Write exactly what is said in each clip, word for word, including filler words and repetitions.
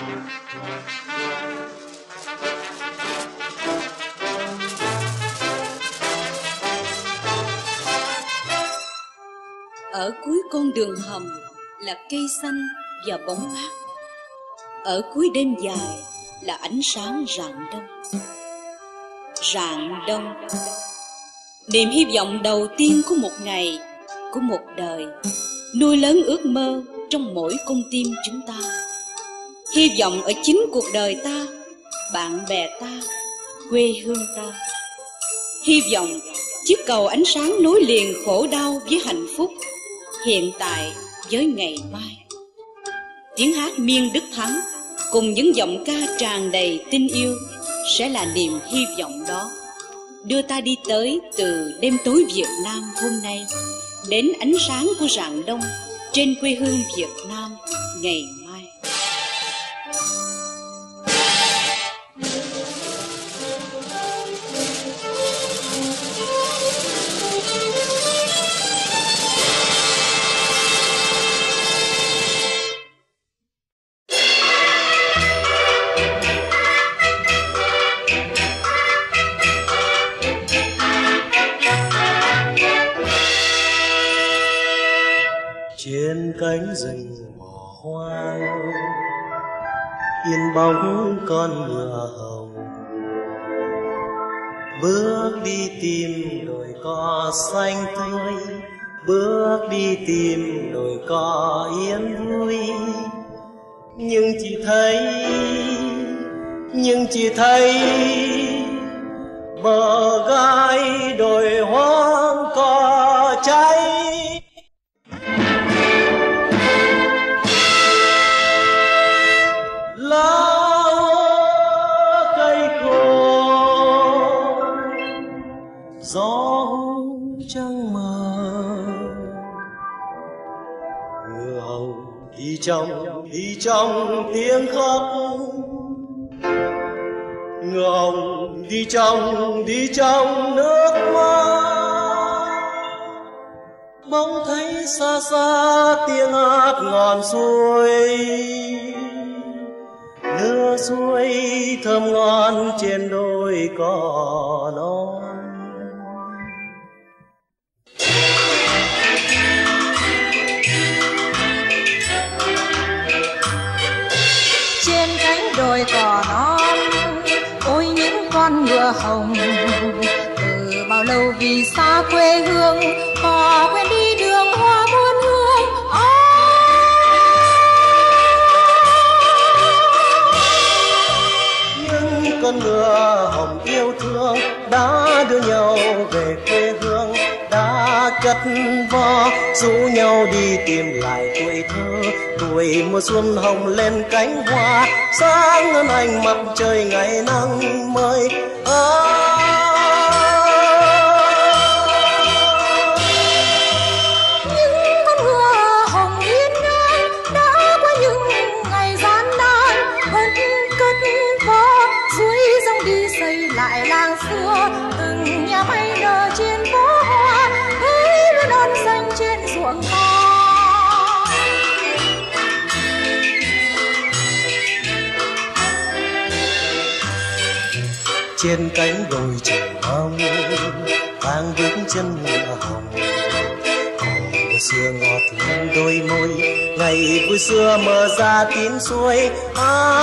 Ở cuối con đường hầm là cây xanh và bóng mát. Ở cuối đêm dài là ánh sáng rạng đông. Rạng đông, niềm hy vọng đầu tiên của một ngày, của một đời, nuôi lớn ước mơ trong mỗi con tim chúng ta. Hy vọng ở chính cuộc đời ta, bạn bè ta, quê hương ta. Hy vọng chiếc cầu ánh sáng nối liền khổ đau với hạnh phúc, hiện tại với ngày mai. Tiếng hát Miên Đức Thắng cùng những giọng ca tràn đầy tình yêu sẽ là niềm hy vọng đó, đưa ta đi tới từ đêm tối Việt Nam hôm nay đến ánh sáng của rạng đông trên quê hương Việt Nam ngày mai. Trên cánh rừng bỏ hoang yên bóng con ngựa hồng, bước đi tìm đồi cỏ xanh tươi, bước đi tìm đồi cỏ yên vui. Nhưng chỉ thấy, nhưng chỉ thấy bờ gai đồi hoang cỏ cháy. Gió trăng mờ, ngựa hồng đi trong đi trong tiếng khóc, ngựa hồng đi trong đi trong nước mắt. Bỗng thấy xa xa tiếng hát ngọn suối, nước suối thơm ngon trên đôi cỏ non. Đồi cỏ non, ôi những con ngựa hồng, từ bao lâu vì xa quê hương, họ quên đi đường hoa muôn hương. Những con ngựa hồng yêu thương đã đưa nhau về quê hương, đã cất vo rủ nhau đi tìm lại tuổi thơ. Tuổi mùa xuân hồng lên cánh hoa, sáng hơn ánh mặt trời ngày nắng mới. À, những con ngựa hồng yên ngang đã qua những ngày gian nan, vẫn cất vo suối dòng đi xây lại làng xưa. Từng nhà mây nở trên phố hoa, thấy luôn ơn xanh trên ruộng to. Trên cánh đồi trời hồng vang bước chân ngựa hồng, cỏ mưa xưa ngọt lên đôi môi, ngày vui xưa mở ra tiếng suối. À,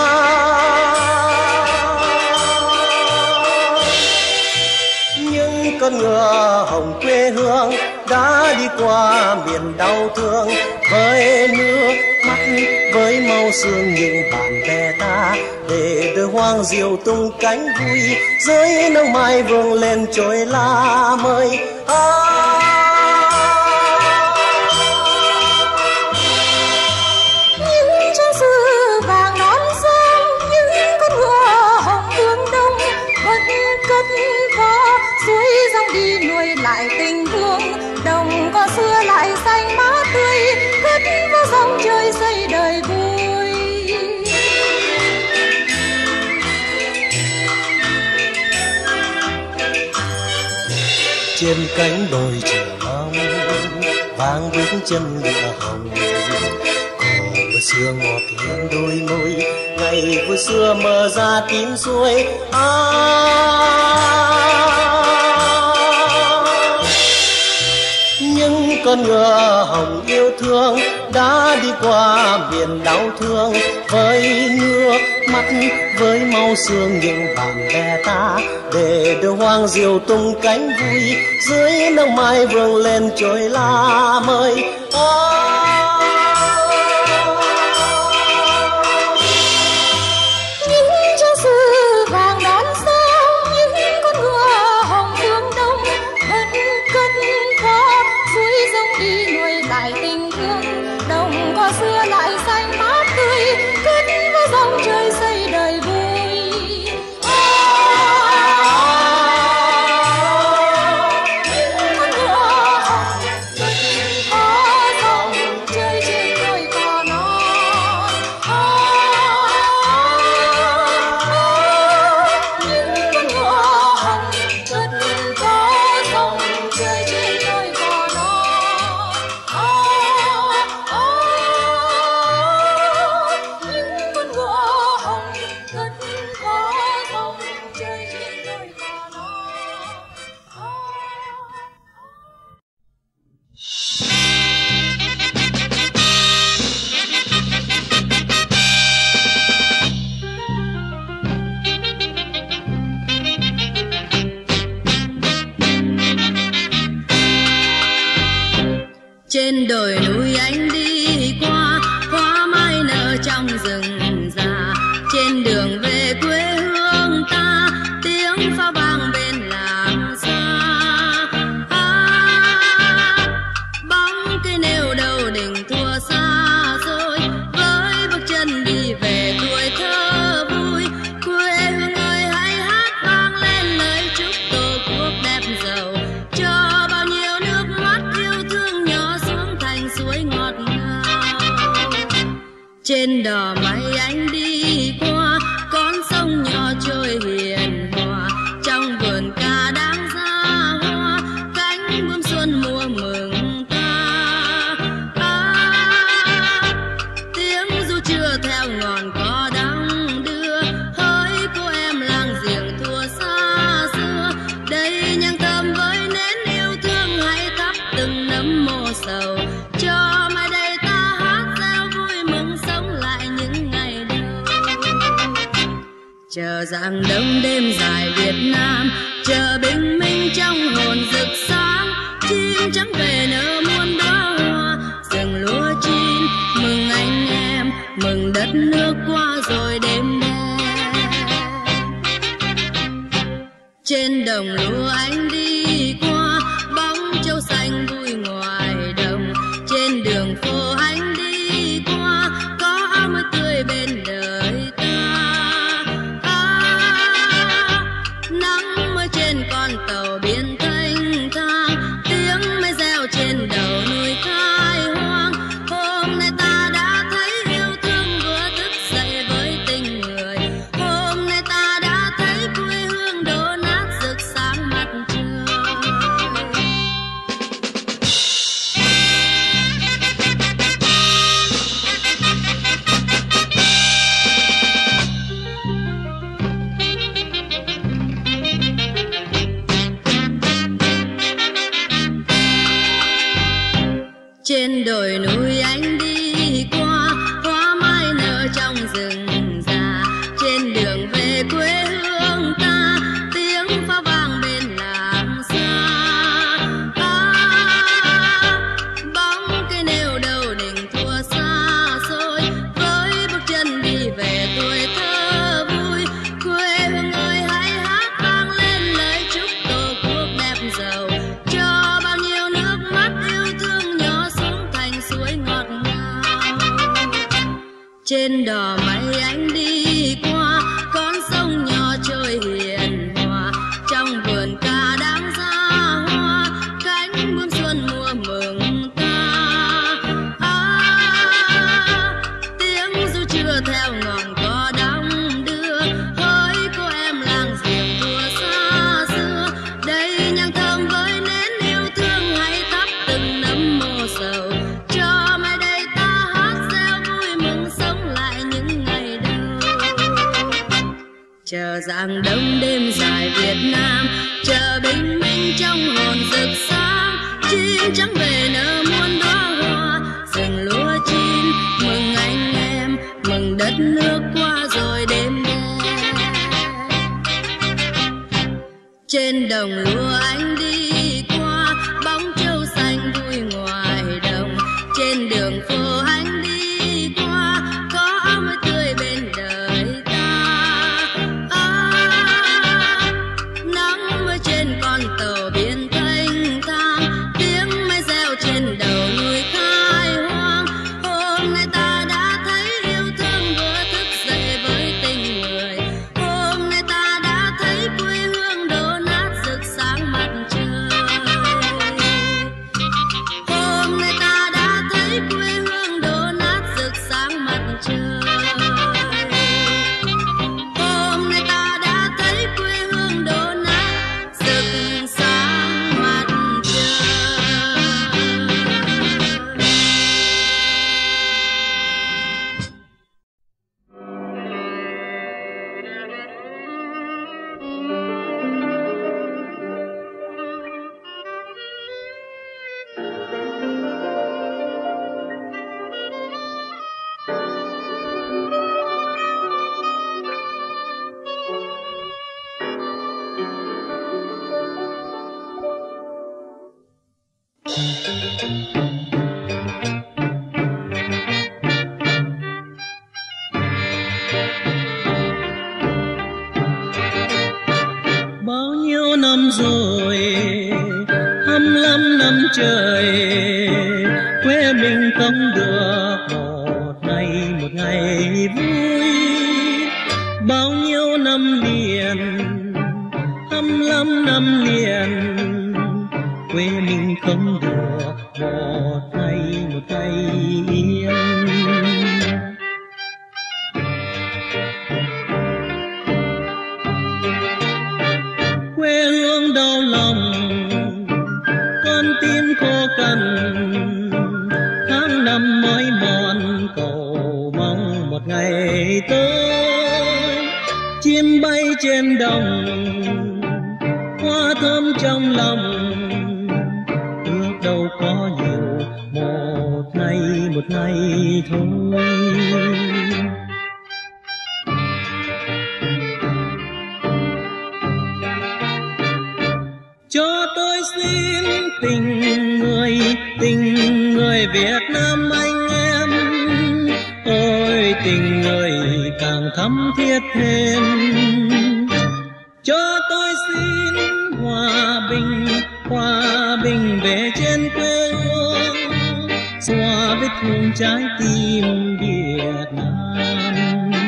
những con ngựa hồng quê hương đã đi qua miền đau thương, với nước mắt với màu sương những bạn bè ta, để đôi hoang diều tung cánh vui, dưới nắng mai vương lên trôi lá mới. À, những trang sử vàng non sông, những con ngựa hồng phương đông, vẫn cất vo suối dòng đi nuôi lại tình thương. Đồng cỏ xưa lại xanh mát tươi, cất vo dòng chơi xây đời vui. Trên cánh đồi trời mong vang bước chân ngựa hồng, cỏ mưa xưa chưa ngọt hiền đôi môi, ngày vui xưa mơ ra tím xuôi. À, những con ngựa hồng yêu thương đã đi qua miền đau thương, với nước mắt với máu xương những bạn bè ta, để đưa hoang diều tung cánh vui dưới nắng mai vương lên trôi la mời. Những trang sử vàng đón sao, những con ngựa hồng phương đông vẫn cất có suối dòng đi nuôi lại tình thương. Đồng cỏ xưa lại xanh mát tươi, cất với dòng trời xây đời vui. Trên đồi núi anh đi qua, hoa mai nở trong rừng già. Trên đường về quê hương ta, tiếng pháo vang bên làng xa. À, bóng cây nêu đầu đỉnh thua xa rồi, với bước chân đi về tuổi thơ vui. Quê hương ơi hãy hát vang lên lời chúc tổ quốc đẹp giàu, cho bao nhiêu nước mắt yêu thương nhỏ xuống thành suối ngọt ngào. Trên đò mây anh đi qua, con sông nhỏ trôi hiền hòa. Trong vườn ca đang ra hoa, cánh bướm xuân mùa mừng ta. À, tiếng ru chưa theo ngọn cỏ đong đưa, hỡi cô em làng giềng thua xa xưa. Đây nhang thơm với nến yêu thương, hãy thắp từng nấm mồ sầu, cho mai đây ta hát reo vui mừng sống lại những ngày đầu. Chờ rạng đông đêm dài Việt Nam, chờ bình minh trong hồn rực sáng. Chim trắng về nở muôn đóa hoa, rừng lúa chín mừng anh em, mừng đất nước qua rồi đêm đen. Trên đồng lúa anh đi qua, bóng trâu xanh vui ngoài đồng. Trên đường phố anh đi qua, có áo mới tươi bên đời ta. À, nắng mới trên con tàu biển thanh thang, tiếng mây reo trên đầu núi khai hoang. Hôm nay ta đã thấy yêu thương vừa thức dậy với tình người. Hôm nay ta đã thấy quê hương đổ nát rực sáng mặt trời. Trên đồi núi anh đi qua, hoa mai nở trong rừng già. Trên đường về quê hương ta, tiếng pháo vang bên làng xa. À, bóng cây nêu đầu đỉnh thua xa xôi, với bước chân đi về tuổi thơ vui. Quê hương ơi hãy hát vang lên lời chúc tổ quốc đẹp giàu, cho bao nhiêu nước mắt yêu thương nhỏ xuống thành suối ngọt ngào. Trên đò mây anh đi qua, con sông nhỏ trôi hiền hòa. Trong vườn ca đang ra hoa, cánh bướm xuân mùa mừng ta. À, tiếng ru chưa theo ngọn cỏ đong đưa, hỡi cô em làng giềng thua xa xưa. Đây nhang thơm với nến yêu thương, hãy thắp từng nấm mồ sầu, cho mai đây ta hát reo vui mừng chờ rạng đông đêm dài Việt Nam, chờ bình minh trong hồn rực sáng. Chim trắng về nở muôn đóa hoa, rừng lúa chín mừng anh em, mừng đất nước qua rồi đêm đen. Trên đồng lúa anh đi qua, bóng trâu xanh vui ngoài đồng. Trên đường phố anh đi qua, có áo mới tươi bên đời ta. À, nắng mới trên con tàu biển thanh thang, tiếng máy reo trên đầu núi khai hoang. Hôm nay ta đã thấy yêu thương vừa thức dậy với tình người. Hôm nay ta đã thấy quê hương đổ nát rực sáng mặt trời. Hôm nay ta đã thấy quê hương đổ nát rực sáng mặt trời. Hôm nay ta đã thấy quê hương đổ nát rực sáng mặt trời. Bao nhiêu năm rồi, hăm lăm năm trời, quê mình không được một ngày một ngày vui. Bao nhiêu năm liền, hăm lăm năm liền, quê mình không được một ngày một ngày yên. Quê hương đau lòng, con tim khô cằn, tháng năm mới mòn cầu mong một ngày tới. Chim bay trên đồng, hoa thơm trong lòng, ước đâu có nhiều, một ngày một ngày thôi. Cho tôi xin tình người, tình người Việt Nam anh em. Ôi tình người càng thắm thiết thêm. Cho tôi xin hòa bình, hòa bình về trên quê hương, xóa vết thương trái tim Việt Nam.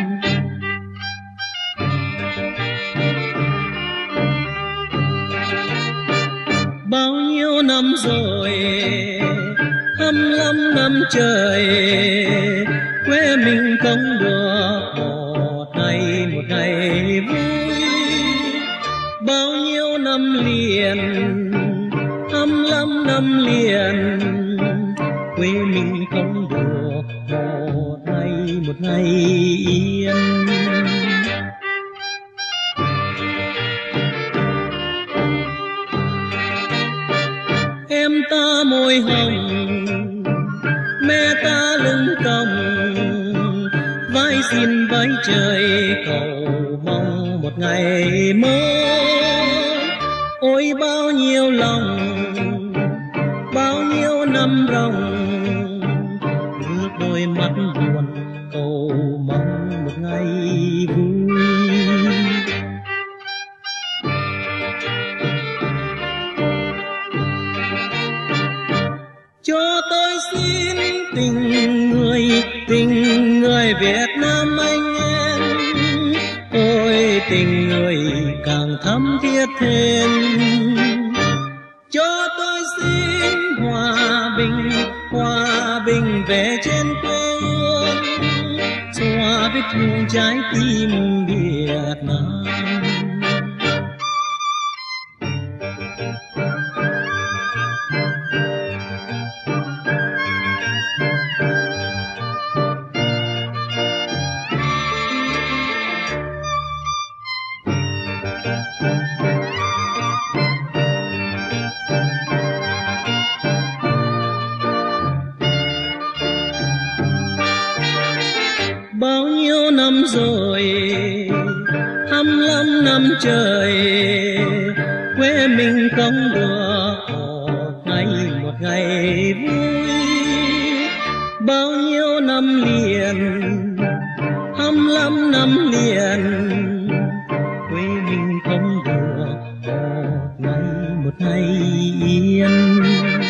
Bao nhiêu năm rồi, hăm lăm năm trời, quê mình không được một ngày một ngày vui. Bao nhiêu năm liền, hăm lăm năm liền, quê mình không được một ngày một ngày yên. Em ta môi hồng, mẹ ta lưng còng, vai xin với trời cầu mong một ngày mới. Ôi bao nhiêu lòng, bao nhiêu năm ròng, nước đôi mắt buồn cầu mong một ngày vui. Cho tôi xin tình người, tình người Việt Nam anh em. Ôi tình người càng thắm thiết thêm. Cho tôi xin hòa bình, hòa bình về trên quê hương, xóa vết thương trái tim Việt Nam. bao nhiêu năm rồi, hai mươi lăm năm trời, quê mình không đùa một ngày một ngày vui. Bao nhiêu năm liền, hai mươi lăm năm liền, quê mình không đùa một ngày một ngày yên.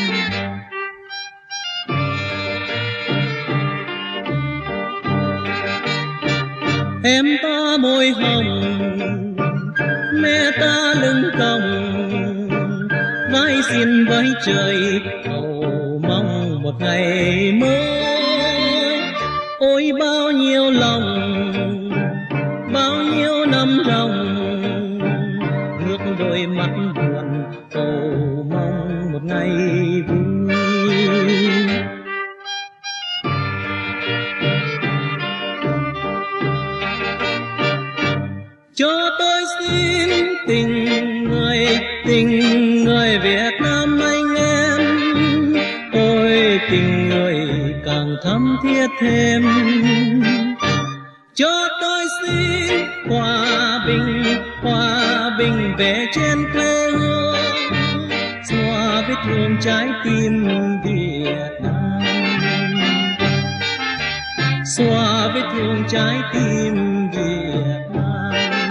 Em ta môi hồng, mẹ ta lưng còng, vai xin với trời cầu mong một ngày mới. Ôi bao nhiêu lòng, bao nhiêu năm ròng, nước đôi mắt buồn cầu mong một ngày vui. Cho tôi xin tình người, tình người Việt Nam anh em, ôi tình người càng thắm thiết thêm. Cho tôi xin hòa bình, hòa bình về trên quê hương, xóa vết thương trái tim Việt Nam, xóa vết thương trái tim Việt Nam,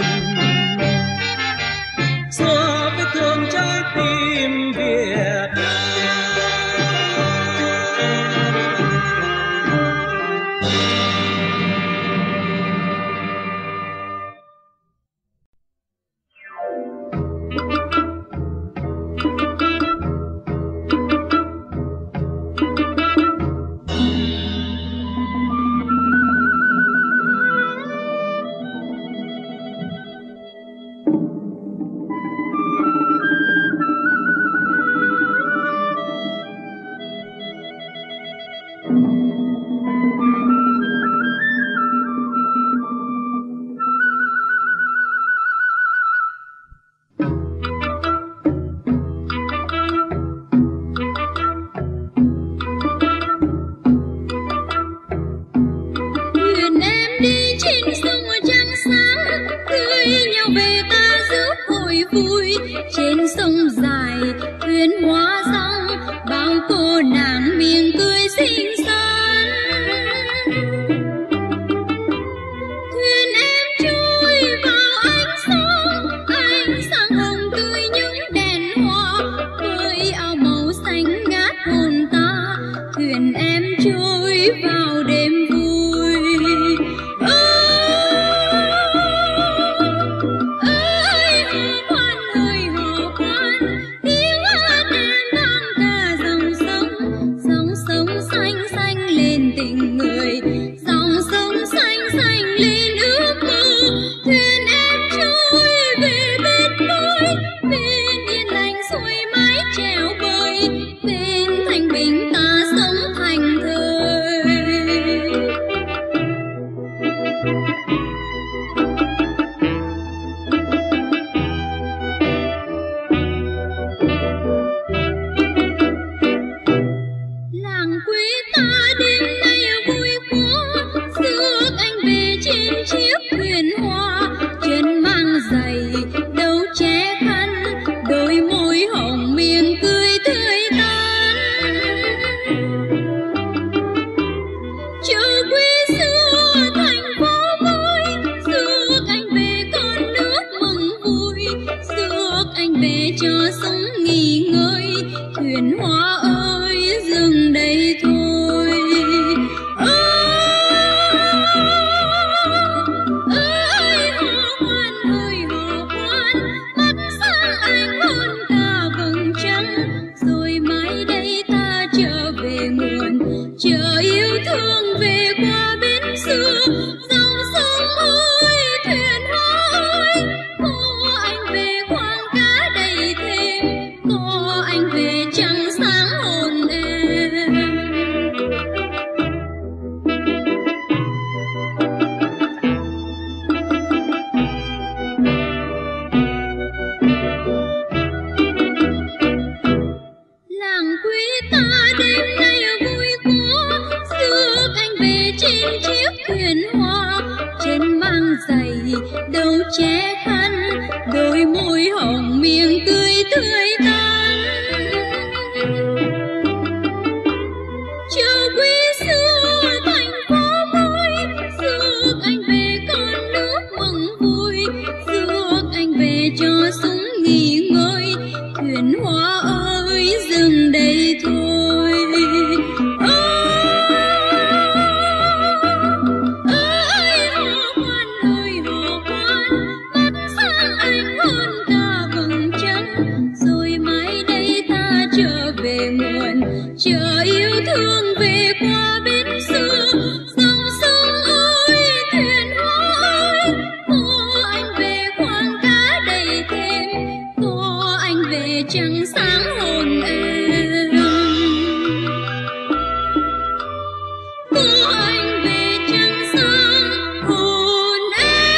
xóa vết thương trái tim Việt Nam. Tiếng thuyền hoa trên mang giày đầu che khăn, đôi môi hồng miệng cười tươi tắn. Chiều quý xưa thành phố vui, rước anh về con nước mừng vui, rước anh về cho súng nghỉ ngơi, thuyền hoa ơi dừng đây thôi. Chờ yêu thương về qua bên xưa, dòng sông ơi thuyền hoa ơi, có anh về khoang cá đầy thêm, có anh về trăng sáng hồn em, có anh về trăng sáng hồn em.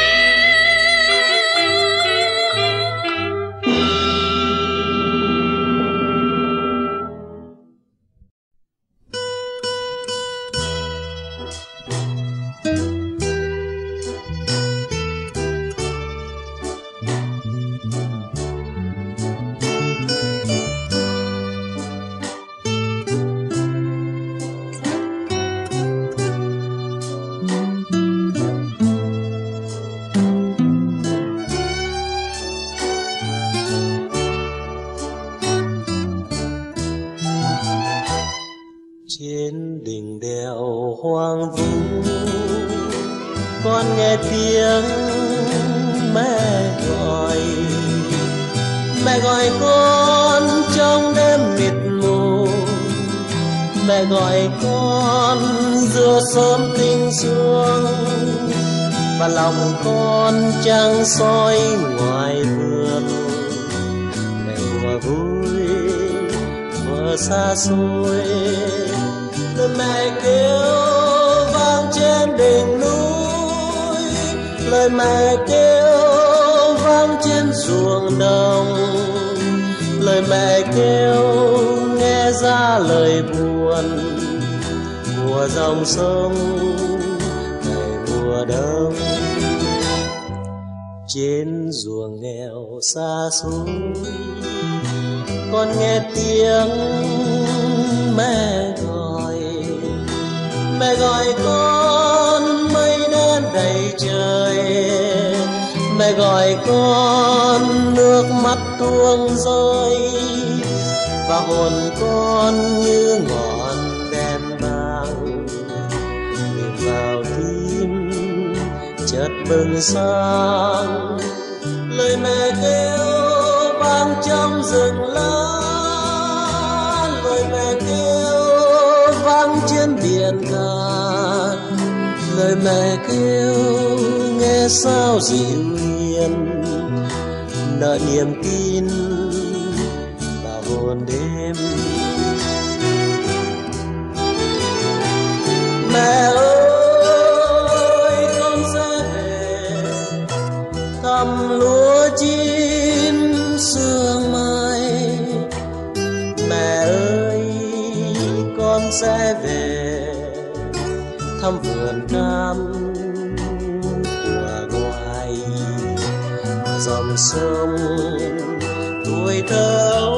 Trên đỉnh đèo hoang vu, con nghe tiếng mẹ gọi, mẹ gọi con trong đêm mịt mù, mẹ gọi con giữa sớm tinh sương, và lòng con trăng soi ngoài vườn. Mẹ vừa vui vừa xa xôi, lời mẹ kêu vang trên đỉnh núi, lời mẹ kêu vang trên ruộng đồng, lời mẹ kêu nghe ra lời buồn của dòng sông ngày mùa đông. Trên ruộng nghèo xa xôi, con nghe tiếng mẹ gọi, mẹ gọi con mây đen đầy trời, mẹ gọi con nước mắt tuôn rơi, và hồn con như ngọn đèn vàng nhìn vào tim chợt bừng sáng. Lời mẹ kêu vang trong rừng lá, lời mẹ kêu vang trên biển cả, lời mẹ kêu nghe sao dịu hiền, nợ niềm tin vào hồn đêm. Mẹ ơi con sẽ về thăm lúa chín sương mai, mẹ ơi con sẽ về thăm vườn cam của ngoài, dòng sông tuổi thơ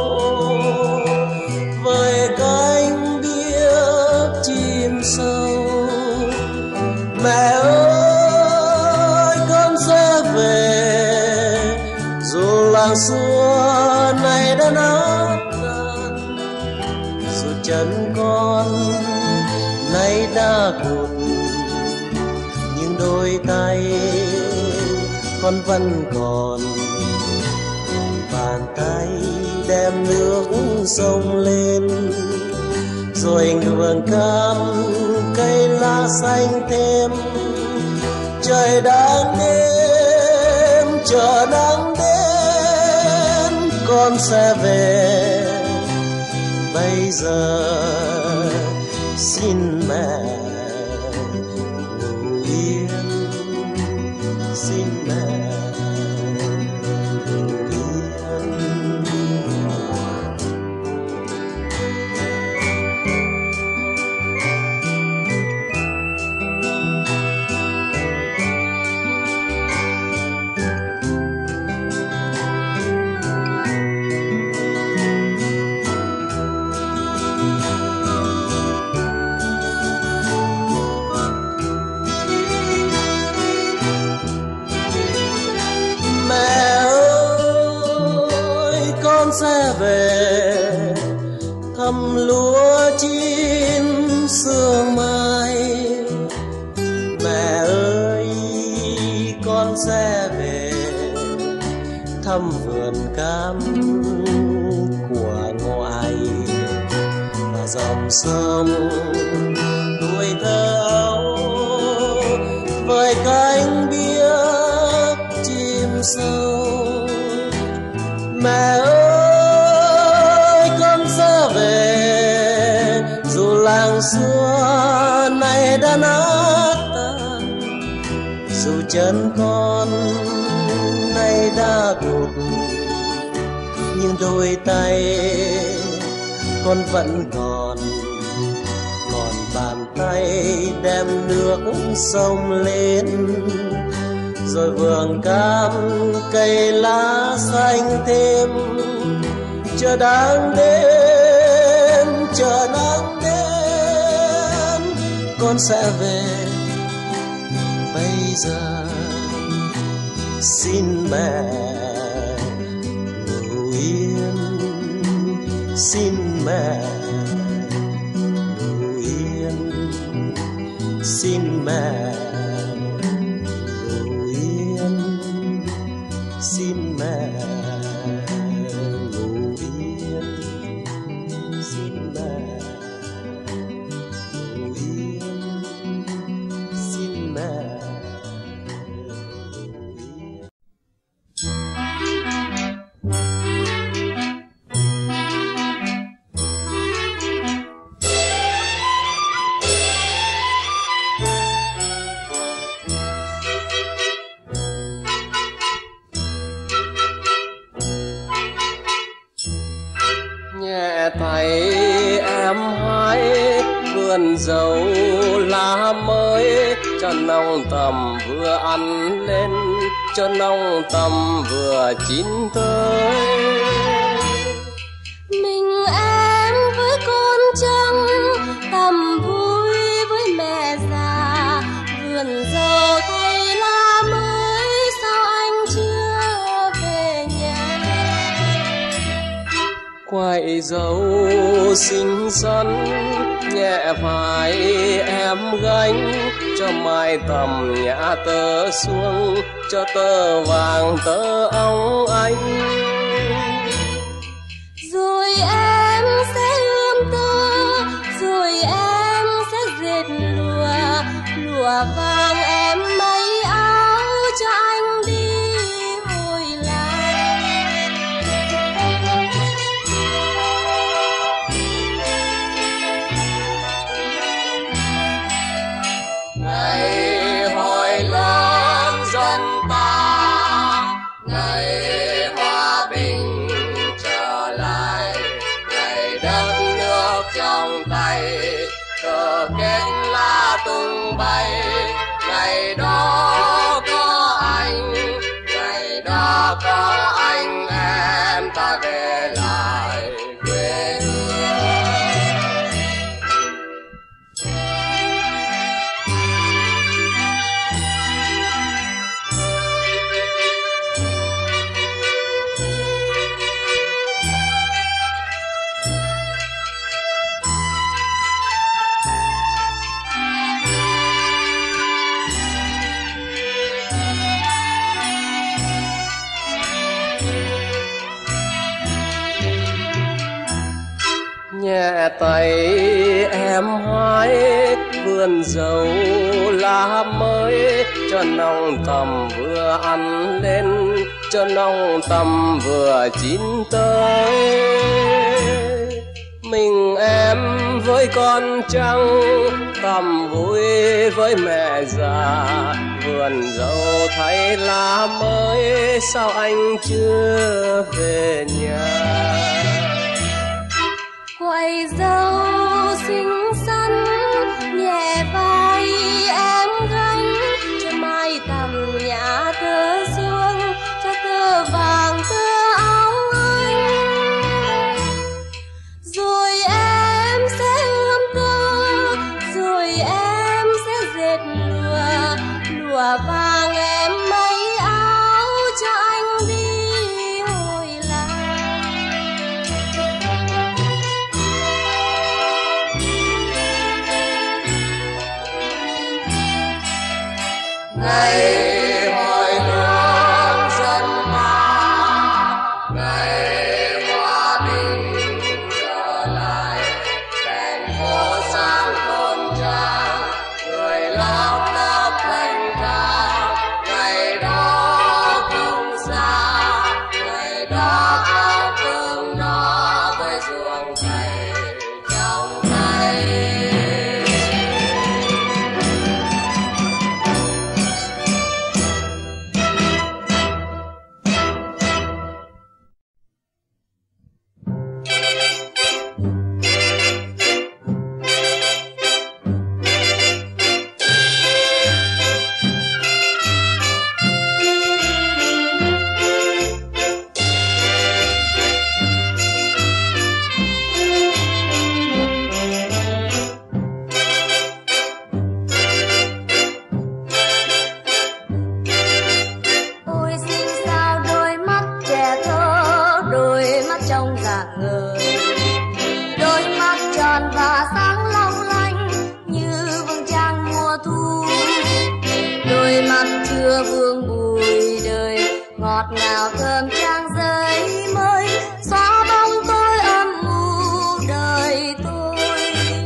với cánh biếc chim sâu. Mẹ ơi con sẽ về dù làng xưa này đã nát tan, dù chân con nay đã cụt, nhưng đôi tay con vẫn còn, bàn tay đem nước sông lên, rồi vườn cam cây lá xanh thêm. Trời đang đêm chờ nắng đến, con sẽ về bây giờ. Xin mẹ ngủ yên, xin mẹ ngủ yên. con sẽ về thăm lúa chín sương mai. Mẹ ơi con sẽ về thăm vườn cam của ngoại và dòng sông tuổi thơ ấu với cánh biếc chim sâu. Mẹ ơi con sẽ về dù làng xưa nay đã nát tan, dù chân con nay đã gục, nhưng đôi tay con vẫn còn, còn bàn tay đem nước sông lên, rồi vườn cam cây lá xanh thêm. Chờ đang đến, chờ đang đến, con sẽ về. Bây giờ xin mẹ ngủ yên, xin mẹ ngủ yên, xin mẹ ngủ yên, xin mẹ ngủ yên, xin mẹ ngủ yên, xin mẹ. Thấy em hái vườn dầu lá mới, cho nồng tầm vừa ăn lên, cho nồng tầm vừa chín tới. Mình em với con trăng tầm vui với mẹ già, vườn dầu thay lá mới, sao anh chưa về nhà? Quậy dâu xinh xắn nhẹ vai em gánh, cho mai tầm nhã tơ xuống, cho tơ vàng tơ óng ánh. Rồi em sẽ ươm tơ, rồi em sẽ dệt lụa, lụa vàng em may áo cho anh đi hồi làng. Ngày hồi lớn dân ta, ngày hòa bình trở lại, ngày đất nước trong tay, cờ cánh lá tung bay. Ngày đó có anh, ngày đó có anh em ta về lại quê hương. Nhẹ tay em hái vườn dầu lá mới, cho nồng tầm vừa ăn lên, cho nồng tầm vừa chín tới. Mình em với con trăng tầm vui với mẹ già, vườn dầu thay lá mới, sao anh chưa về nhà? Quậy dâu xinh xắn nhẹ vai em gánh, cho mai tầm nhã tơ xuống, cho tơ vàng tơ óng ánh. Rồi em sẽ ươm tơ, rồi em sẽ dệt lụa, lụa vàng em may áo cho anh đi hồi làng. ngày hồi hương dân ta, ngày hòa bình trở lại, đèn phố sáng khôn trang, người lao khắp thành ca, ngày đó không xa, ngày đó áo cơm no với ruộng cày trong tay. Ôi xinh sao đôi mắt trẻ thơ, đôi mắt trong dạng ngời, đôi mắt tròn và sáng long lanh như vầng trăng mùa thu, đôi mắt chưa vương bụi đời ngọt ngào thơm trang giấy mới xóa bóng tôi âm u đời tôi.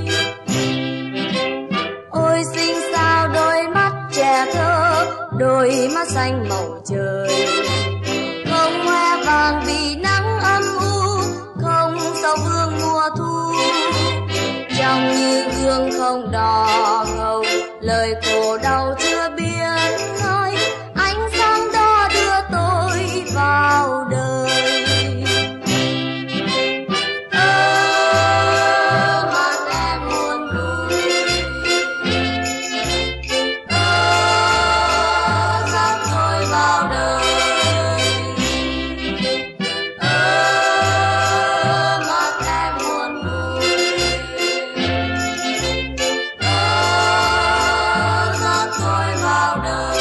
Ôi xinh sao đôi mắt trẻ thơ, đôi mắt xanh màu trời, không hoe vàng vì nắng âm u, không sao vương mùa thu, trong như gương không đỏ ngầu, lời khổ đau chưa biết nói, ánh sáng đó đưa tôi vào đời. Ơ mắt em buồn vui, ơ dắt tôi vào đời, ơ mắt em buồn vui, ơ dắt tôi vào đời.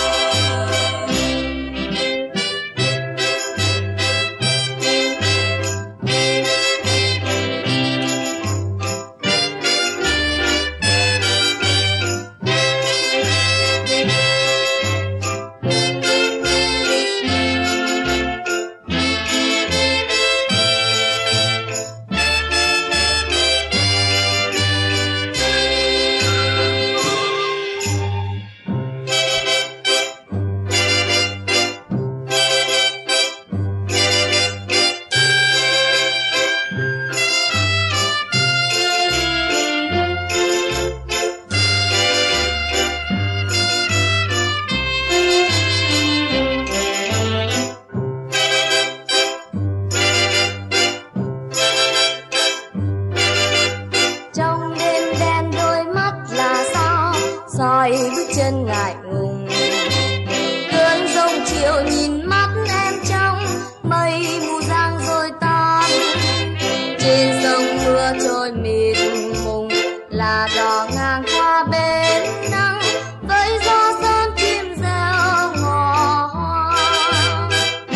Trong đêm đen đôi mắt là sao soi bước chân ngại ngùng, cơn giông chiều nhìn mắt em trong mây mù giăng rồi tan, trên sông mưa trôi mịt mùng là đò ngang qua bên nắng với gió sơn chim reo ngò hoa.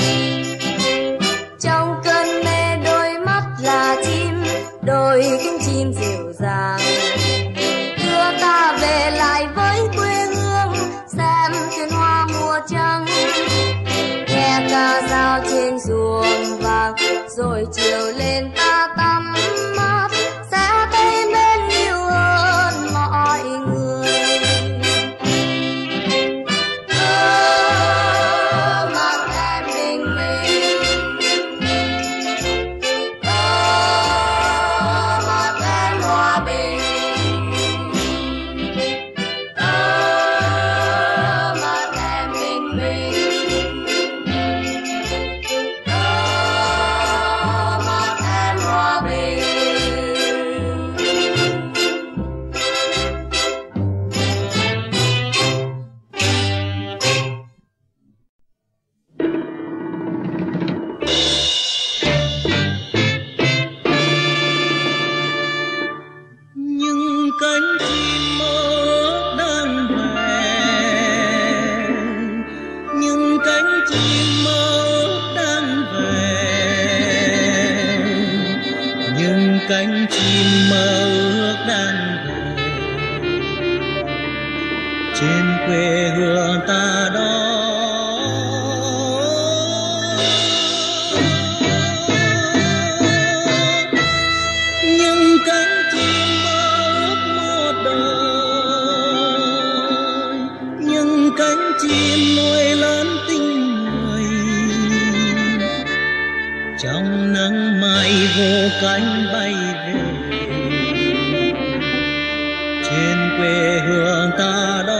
Trong cơn mê đôi mắt là chim, đôi cánh chim dịu dàng đưa ta về lại với quê hương, xem thuyền hoa mùa trăng, nghe ca dao trên ruộng vàng, rồi chiều lên ta tắm mát sẽ thấy mến yêu hơn mọi người. Ơ mắt em bình minh, ơ mắt em hòa bình, ơ mắt em bình minh, ơ hương ta đó. Những cánh chim mơ ước một đời, những cánh chim nuôi lớn tình người, trong nắng mai vô cánh bay về trên quê hương ta đó.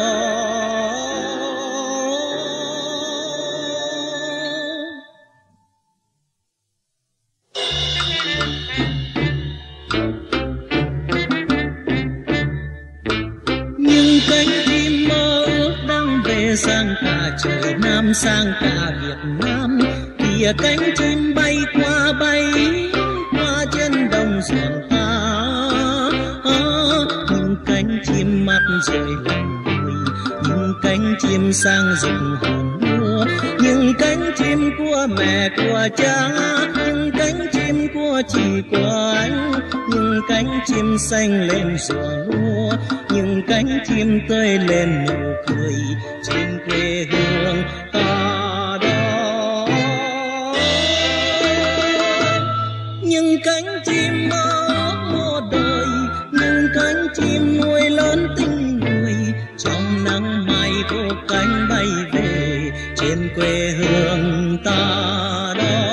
Những cánh chim mơ ước đang về sang cả trời Nam, sang cả Việt Nam. Kìa cánh chim bay qua bay qua trên đồng ruộng ta. Những cánh chim mắt rơi lòng người, những cánh chim sang rừng hồn lúa, những cánh chim của mẹ của cha, những cánh chim của chị của anh, những cánh chim xanh lên ruộng lúa, những cánh chim tươi lên nụ cười trên quê hương ta đó. Những cánh chim mơ ước một đời, những cánh chim nuôi lớn tình người, trong nắng mai vô cánh bay về trên quê hương ta đó.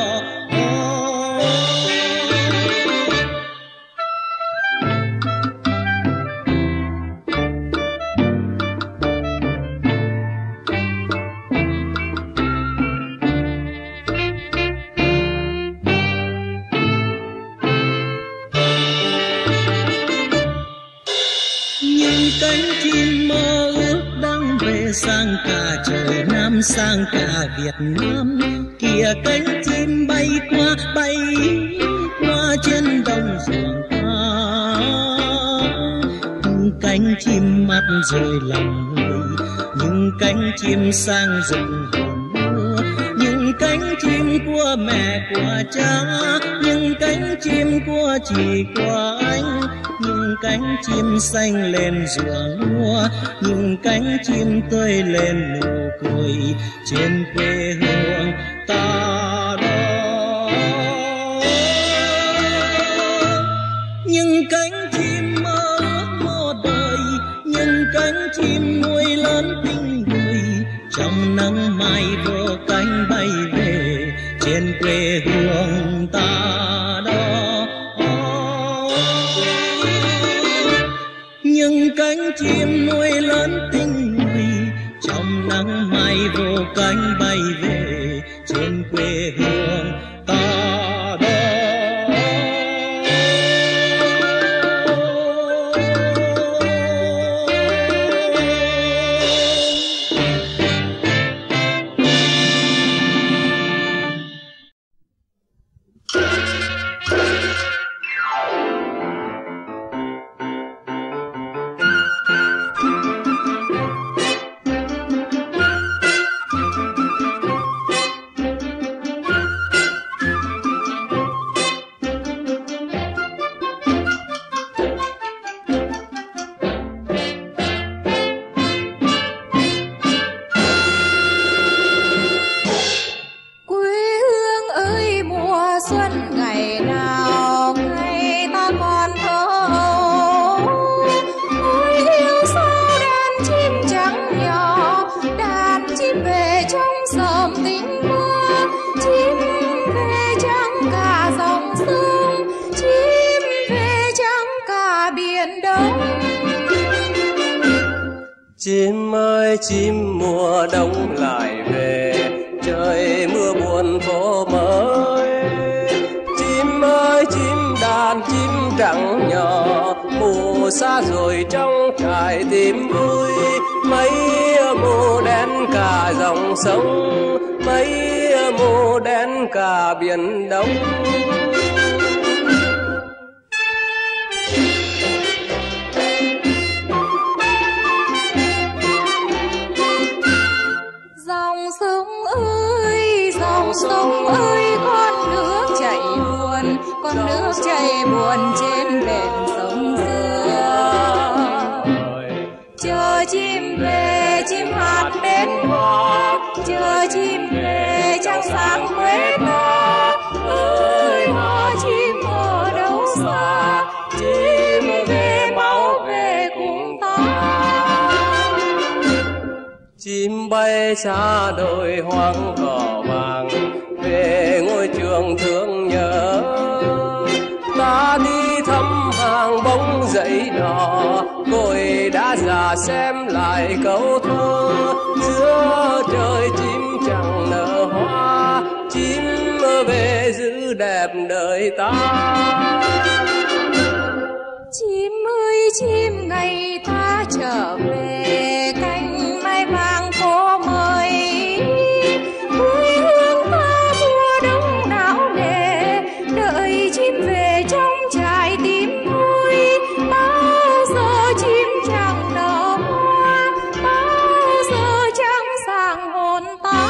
Những cánh chim mơ ước đang về sang cả trời Nam, sang cả Việt Nam. Kìa cánh chim bay qua bay qua trên đồng ruộng ta. Những cánh chim mắt rơi lòng người, những cánh chim sang rừng hồn lúa, những cánh chim của mẹ của cha, những cánh chim của chị của anh, những cánh chim xanh lên ruộng lúa, những cánh chim tươi lên nụ cười trên quê hương ta đó. Những cánh chim mơ ước một đời, những cánh chim nuôi lớn tình người, trong nắng mai vô cánh bay về trên quê hương ta đó. Những cánh chim nuôi lớn tình người, trong nắng mai vô cánh bay về trên quê hương ta đó. Chim ơi chim mùa đông lại về, trời mưa buồn phố mới. Chim ơi chim đàn chim trắng nhỏ, mù xa rồi trong trại tìm vui. Mấy mù đen cả dòng sông, mấy mù đen cả biển Đông. Sông ơi con nước chảy buồn, con nước chảy buồn trên bến sông xưa. Chờ chim về chim hát bên hoa, chờ chim về trăng sáng quê ta. Ơi hoa chim ở đâu xa, chim về mau về cùng ta. Chim bay xa đồi hoang cỏ vàng, về ngôi trường thương nhớ. Ta đi thăm hàng bóng dậy đỏ, ngồi đã già xem lại câu thơ. Giữa trời chim chẳng nở hoa, chim về giữ đẹp đời ta. Chim ơi chim ngày ta trở về, cánh mai vàng phố mới. Quê hương ta mùa đông não nề, đợi chim về trong trái tim vui. Bao giờ chim chẳng nở hoa, bao giờ chẳng sang hồn ta.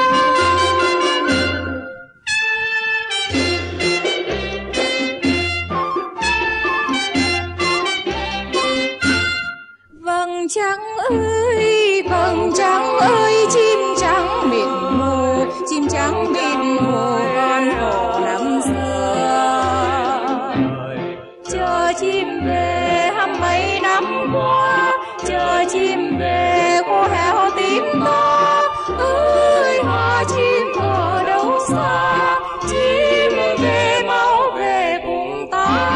Vầng trăng ơi, vầng trăng ơi, chim trắng mịt mù, chim trắng mịt mù con cổ năm xưa. Chờ chim về hăm mấy năm qua, chờ chim về khô héo tím ta. Ơi hoa chim ở đâu xa, chim về mau về cùng ta.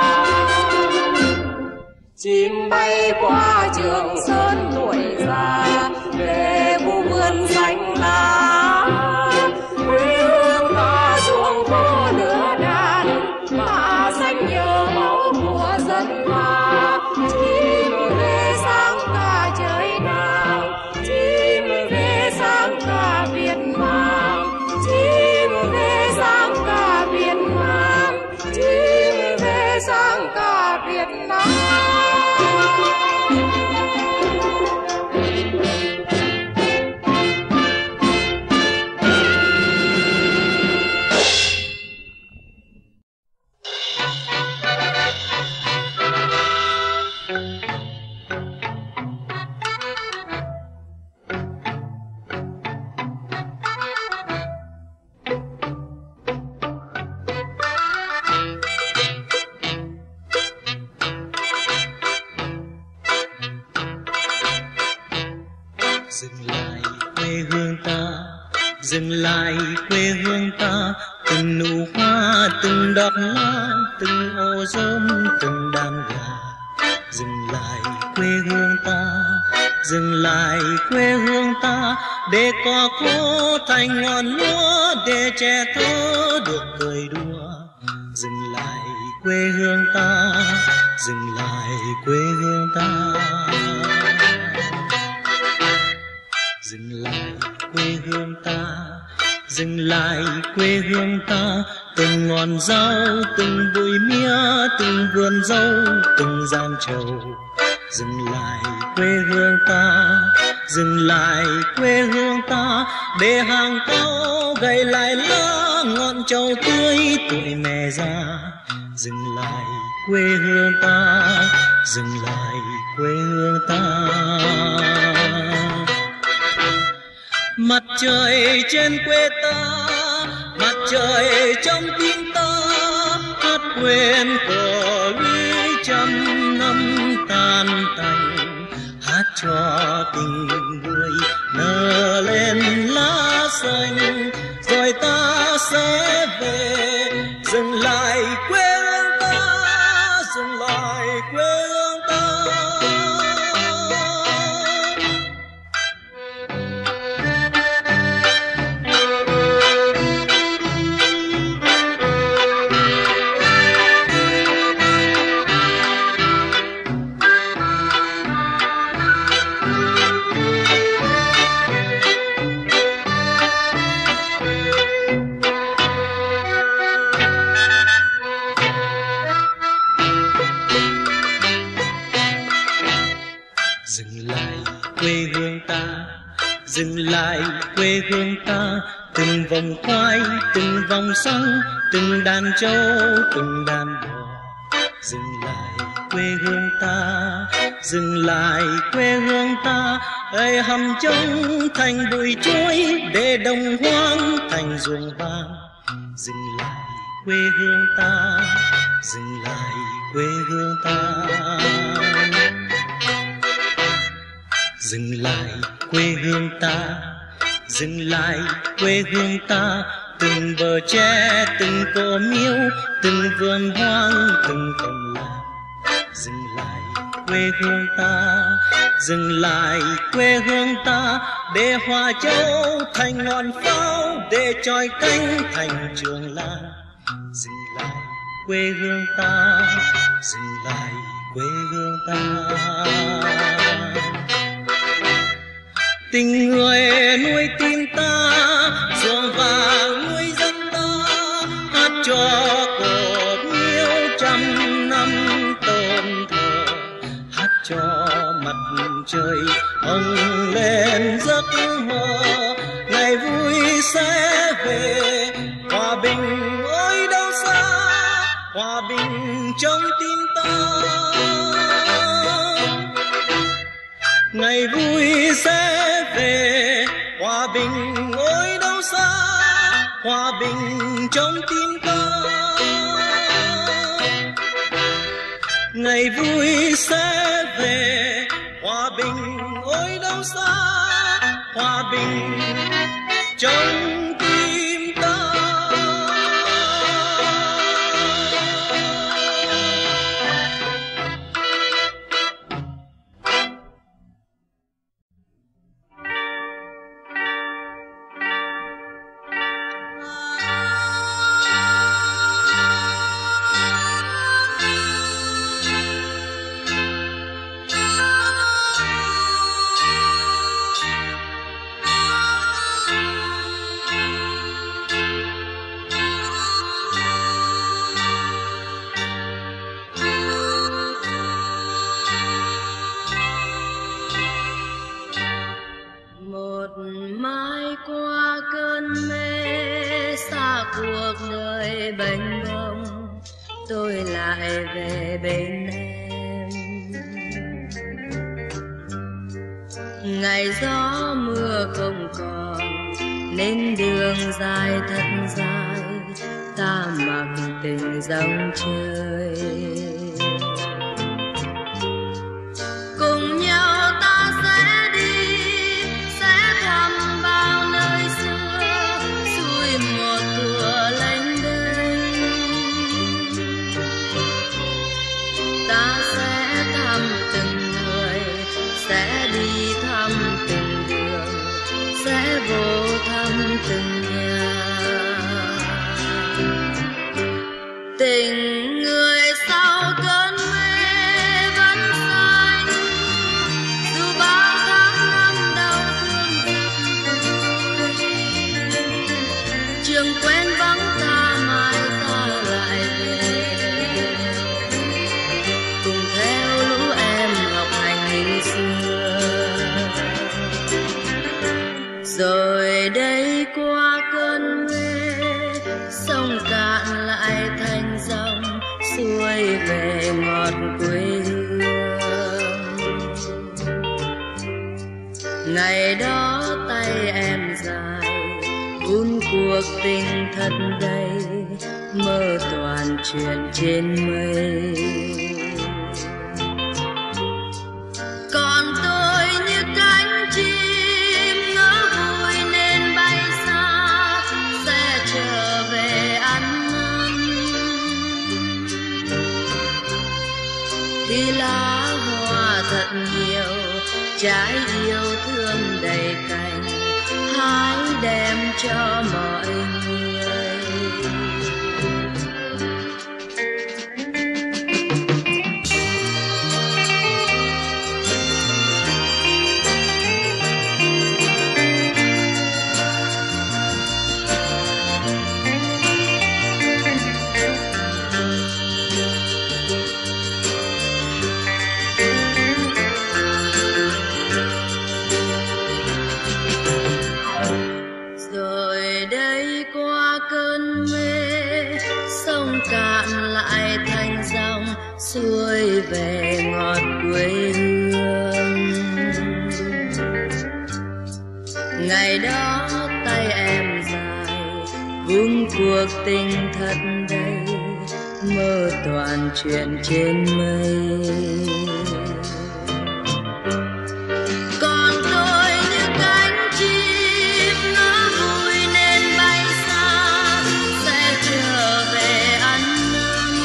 Chim bay qua Trường Sơn tuổi già, về khu vườn xanh lá. Quê hương ta ruộng có lửa đàn, mà xanh nhớ máu của dân ta. Chim về sáng cả trời nàng, chim về sáng cả Việt Nam. Chim về sáng cả Việt Nam, chim về sáng cả Việt Nam. Dừng lại quê hương ta, dừng lại quê hương ta. Từng nụ hoa, từng đọt lá, từng ô rơm, từng đàn gà. Dừng lại quê hương ta, dừng lại quê hương ta. Để cỏ khô thành ngọn lúa, để trẻ thơ được cười đùa. Dừng lại quê hương ta, dừng lại quê hương ta. Dừng lại quê hương ta, dừng lại quê hương ta. Từng ngọn rau, từng bụi mía, từng vườn dâu, từng gian trầu. Dừng lại quê hương ta, dừng lại quê hương ta. Để hàng cao gầy lại lá, ngọn trầu tươi tuổi mẹ già. Dừng lại quê hương ta, dừng lại quê hương ta. Mặt trời trên quê ta, mặt trời trong tim ta. Hát quên cỏ lũy trăm năm tan tành. Hát cho tình người nở lên lá xanh, rồi ta sẽ về. Dừng lại quê hương ta, dừng lại quê hương ta. Dừng lại quê hương ta, dừng lại quê hương ta. Từng vòng khoai, từng vòng sông, từng đàn trâu, từng đàn bò. Dừng lại quê hương ta, dừng lại quê hương ta, ơi hầm trống thành bụi chuối để đồng hoang thành ruộng vàng. Dừng lại quê hương ta, dừng lại quê hương ta, dừng lại quê hương ta, dừng lại quê hương ta. Từng bờ tre, từng cỏ miếu, từng vườn hoang, từng cổng làng. Dừng lại quê hương ta, dừng lại quê hương ta, để hòa châu thành ngọn pháo, để chòi cánh thành trường làng. Dừng lại quê hương ta, dừng lại quê hương ta. Tình người nuôi tim ta, ruộng vàng nuôi dân ta, hát cho cổ miếu trăm năm tôn thờ, hát cho mặt trời hồng lên giấc mơ. Ngày vui sẽ về, hòa bình ơi đâu xa, hòa bình trong tim ta. Ngày vui sẽ về, hòa bình ôi đâu xa, hòa bình trong tim ta. Ngày vui sẽ về, hòa bình ôi đâu xa, hòa bình trong tim ta. Ngày gió mưa không còn nên đường dài thật dài, ta mặc tình dòng chơi. Cùng nhau ta sẽ đi, sẽ thăm bao nơi xưa, xuôi một thuở lênh đênh. Ta sẽ thăm từng người, sẽ đi thăm từng đường, sẽ vô thăm từng nhà. Tình người sau cơn mê vẫn xanh, dù bao tháng năm đau thương dập vơi. Trường quen vắng ta mai ta lại về, cùng theo lũ em học hành như xưa. Rồi đây qua cơn mê, sông cạn lại thành dòng, xuôi về ngọt quê hương. Ngày đó tay em dài, vun cuộc tình thật đầy, mơ toàn chuyện trên mây. Còn tôi như cánh chim ngỡ vui nên bay xa, sẽ trở về ăn năn. Khi lá hoa thật nhiều, trái yêu thương đầy cành, hãy đem cho mọi người. Rồi đây qua cơn mê, sông cạn lại thành dòng, xuôi về Ngày đó tay em dài vung cuộc tình thật đầy, mơ toàn chuyện trên mây. Còn tôi như cánh chim ngỡ vui nên bay xa, sẽ trở về ăn năn.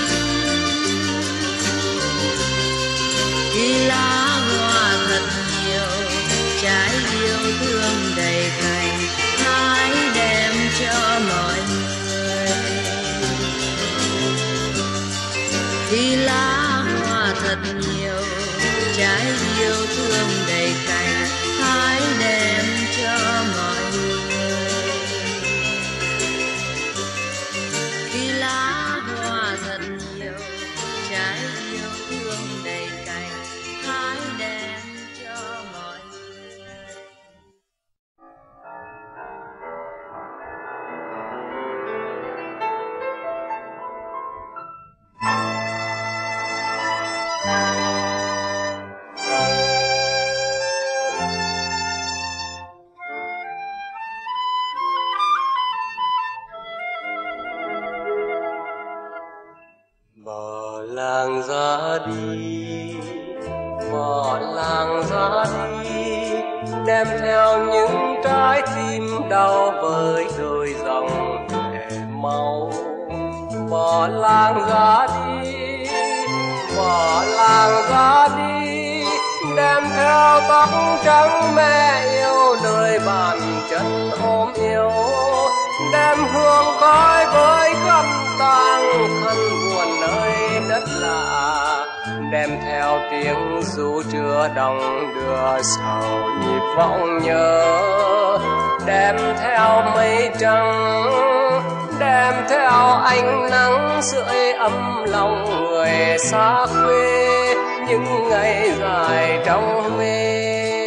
Khi lá hoa thật nhiều, trái yêu thương đầy cành, hãy đem cho mọi người. Khi lá hoa thật nhiều, trái yêu thương đầy cành, hãy đem cho mọi người. Khi lá hoa thật nhiều, trái yêu thương đầy cành, hãy đem cho mọi người. Bỏ làng ra đi, bỏ làng ra đi, đem theo những trái tim đau với đôi dòng lệ máu. Bỏ làng ra đi, bỏ làng ra đi, đem theo tóc trắng mẹ yêu, đời bàn chân ôm yêu, đem hương khói với khăn tang thân buồn nơi đất lạ, đem theo tiếng ru chưa đong đưa sầu nhịp vọng nhớ, đem theo mây trắng, đem theo ánh nắng sưởi ấm lòng người xa quê những ngày dài trong mê.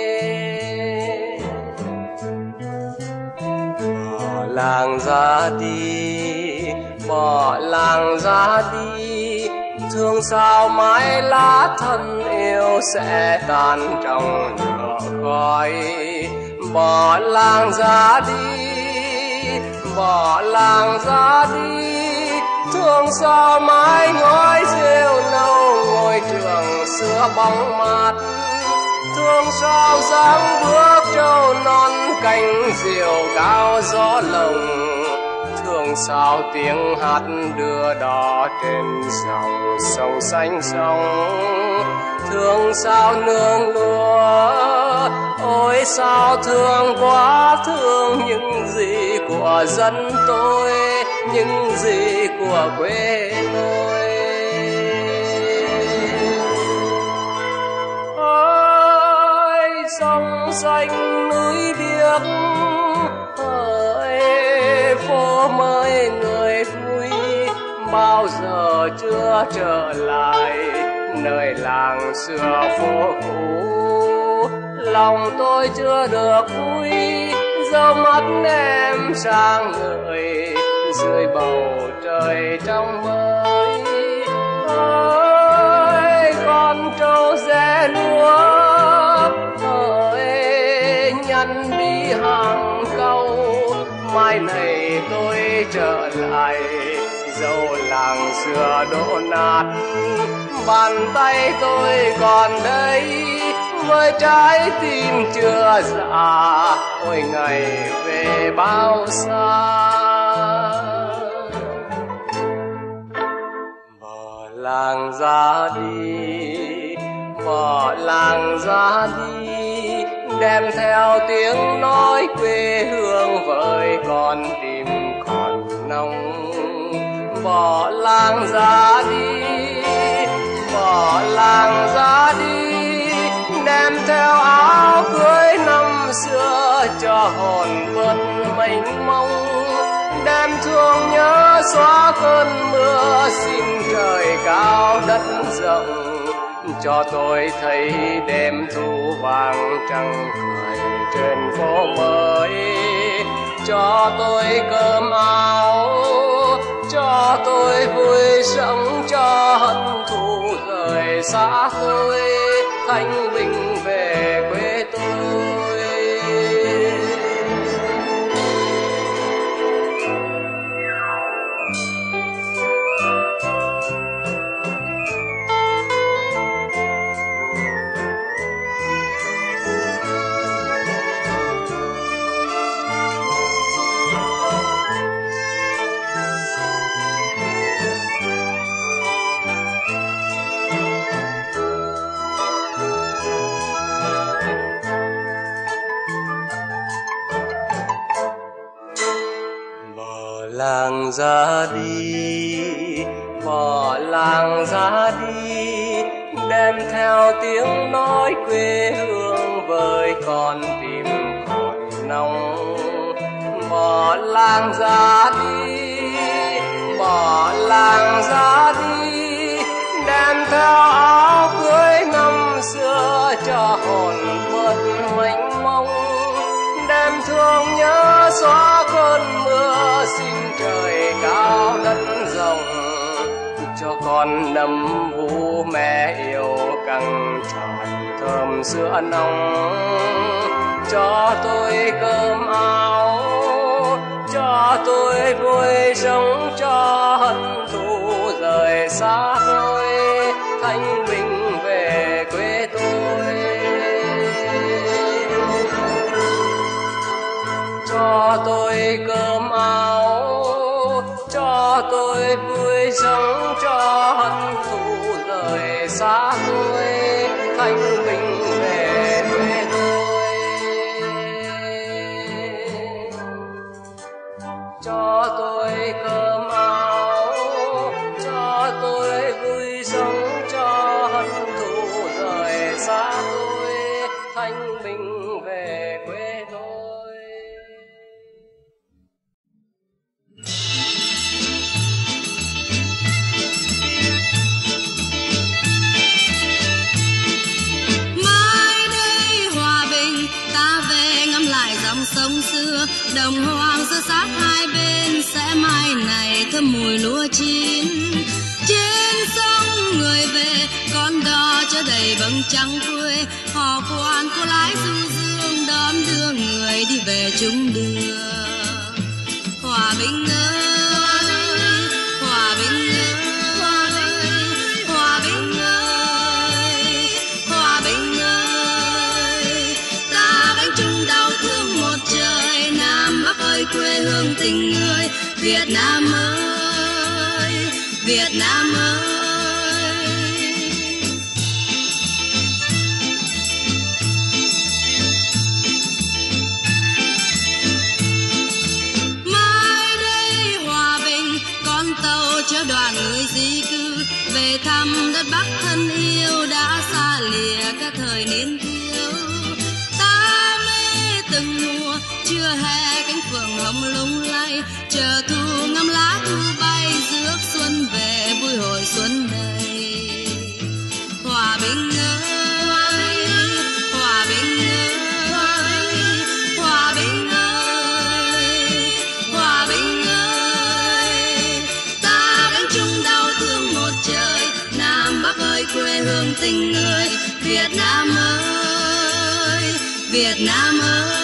Bỏ làng ra đi, bỏ làng ra đi, thương sao mãi lá thân yêu sẽ tan trong lửa khói. Bỏ làng ra đi, bỏ làng ra đi, thương sao mãi ngói rêu nâu ngôi trường xưa bóng mát. Thương sao dáng bước trâu non cánh diều cao gió lồng, thương sao tiếng hát đưa đò trên dòng sông xanh sông. Thương sao nương lúa, ôi sao thương quá, thương những gì của dân tôi, những gì của quê tôi. Ôi sông xanh núi biếc, ơi phố mới người vui, bao giờ chưa trở lại nơi làng xưa phố cũ. Lòng tôi chưa được vui, dẫu mắt em sang người dưới bầu trời trong mới. Ơi con trâu rẽ lúa, ơi nhăn đi hàng câu, mai này tôi trở lại dẫu làng xưa đổ nát. Bàn tay tôi còn đây với trái tim chưa già, ôi ngày về bao xa. Bỏ làng ra đi, bỏ làng ra đi, đem theo tiếng nói quê hương với con tim còn nóng. Bỏ làng ra đi, bỏ làng ra đi, đem theo áo cưới năm xưa cho hồn vượt mênh mông. Đem thương nhớ xóa cơn mưa, xin trời cao đất rộng cho tôi thấy đêm thu vàng trăng cười trên phố mới. Cho tôi cơm áo, cho tôi vui sống, cho hận thù rời xa tôi, thanh bình về quê tôi. làng ra đi, bỏ làng ra đi, đem theo tiếng nói quê hương vơi con tim còn nóng. Bỏ làng ra đi, bỏ làng ra đi, đem theo áo cưới năm xưa cho hồn bớt mênh mông. Đem thương nhớ xóa cơn mưa, xin trời cao đất rộng, cho con nấm vú mẹ yêu căng tràn thơm sữa nóng. Cho tôi cơm áo, cho tôi vui sống, cho hận thù rời xa tôi, thanh bình về quê tôi. Cho tôi cơm áo, cho tôi vui sống, cho hận thù rời xa tôi, thanh bình về quê tôi. Cho tôi cơm áo, cho tôi vui sống, cho hận thù rời xa tôi, thanh bình về quê tôi. Sông xưa đồng hoang sơ sát hai bên, sẽ mai này thơm mùi lúa chín. Trên sông người về con đò chở đầy vầng trăng quê, hò khoan cô lái du dương đón đưa người đi về chung đường. Hòa bình ơi, hòa bình ơi, hòa bình ơi, hòa bình ơi, ta gánh chung đau thương một trời. Nam Bắc ơi quê hương tình người, Việt Nam ơi, Việt Nam ơi. Mai đây hòa bình, con tàu chở đoàn người di cư về thăm đất Bắc thân yêu, đã xa lìa cả thời niên thiếu. Ta mê từng mùa chưa hè, cánh phượng hồng lung lay, chờ thu ngắm lá thu bay, rước xuân về vui hồi xuân đầy. Hòa bình ơi, hòa bình ơi, hòa bình ơi, hòa bình ơi, ta gánh chung đau thương một trời. Nam Bắc ơi quê hương tình người, Việt Nam ơi, Việt Nam ơi.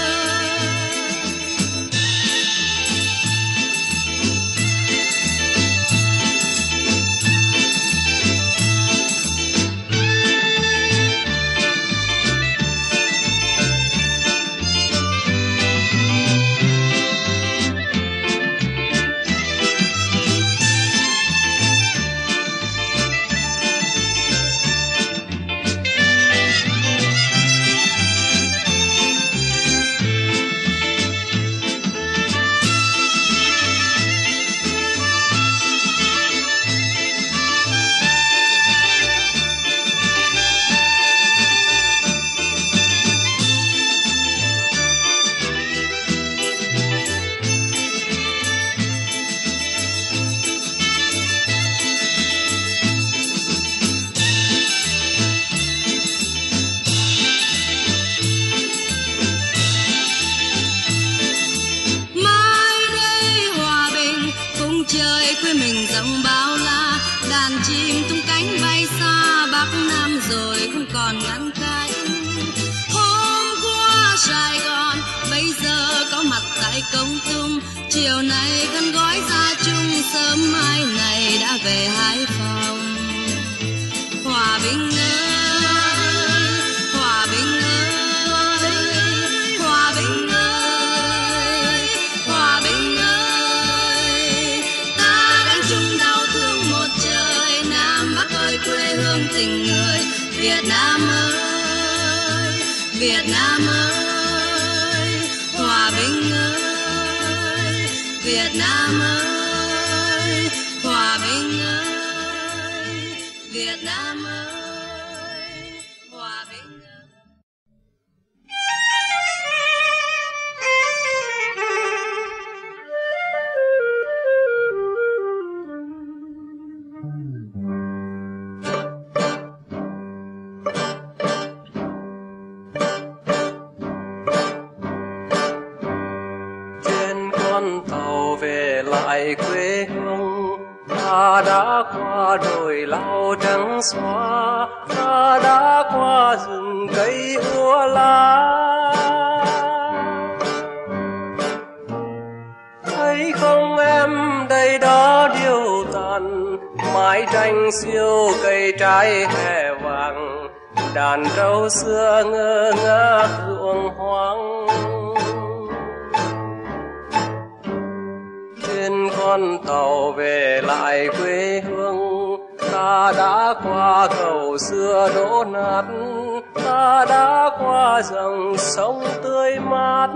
Công tung chiều nay khăn gói ra chung, sớm mai này đã về Hải Phòng. Hòa bình ơi, hòa bình ơi, hòa bình ơi, hòa bình ơi, ta gánh chung đau thương một trời. Nam Bắc ơi quê hương tình người, Việt Nam ơi, Việt Nam ơi, hòa bình ơi, Việt Nam ơi, hòa bình ơi, Việt Nam ơi, hòa bình ơi. lại quê hương, ta đã qua đồi lau trắng xóa, ta đã qua rừng cây úa lá. Thấy không em đây đó điều tàn, mái tranh siêu cây trái hè vàng, đàn trâu xưa ngơ ngác ruộng hoang. Trên con tàu về lại quê hương, ta đã qua cầu xưa đổ nát, ta đã qua dòng sông tươi mát.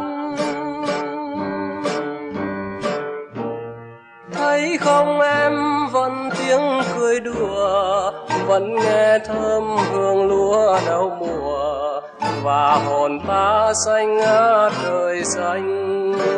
Thấy không em vẫn tiếng cười đùa, vẫn nghe thơm hương lúa đầu mùa, và hồn ta xanh ngát trời xanh.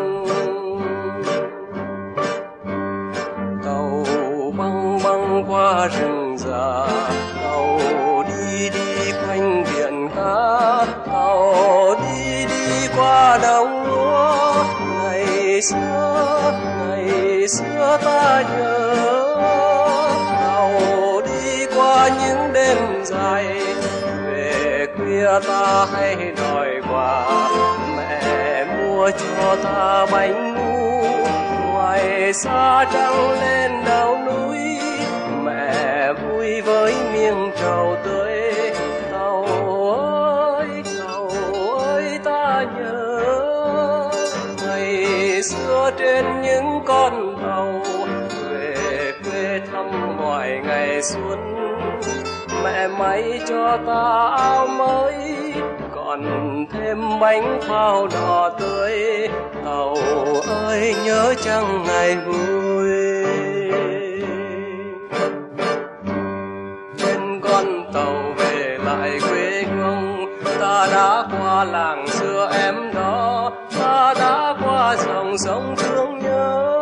Tàu băng băng qua rừng già, tàu đi đi quanh biển cá, tàu đi đi qua đồng lúa. Ngày xưa ngày xưa ta nhớ, tàu đi qua những đêm dài, về khuya ta hay đòi quà, mẹ mua cho ta bánh ngu. Ngoài xa trăng lên đầu núi, mẹ vui với miếng trầu tươi. Tàu ơi tàu ơi ta nhớ, ngày xưa trên những con tàu, về quê thăm mọi ngày xuân. Mẹ may cho ta áo mới, còn thêm bánh pháo đỏ tươi. Tàu ơi nhớ chăng ngày vui. Trên con tàu về lại quê hương, ta đã qua làng xưa em đó, ta đã qua dòng sông thương nhớ.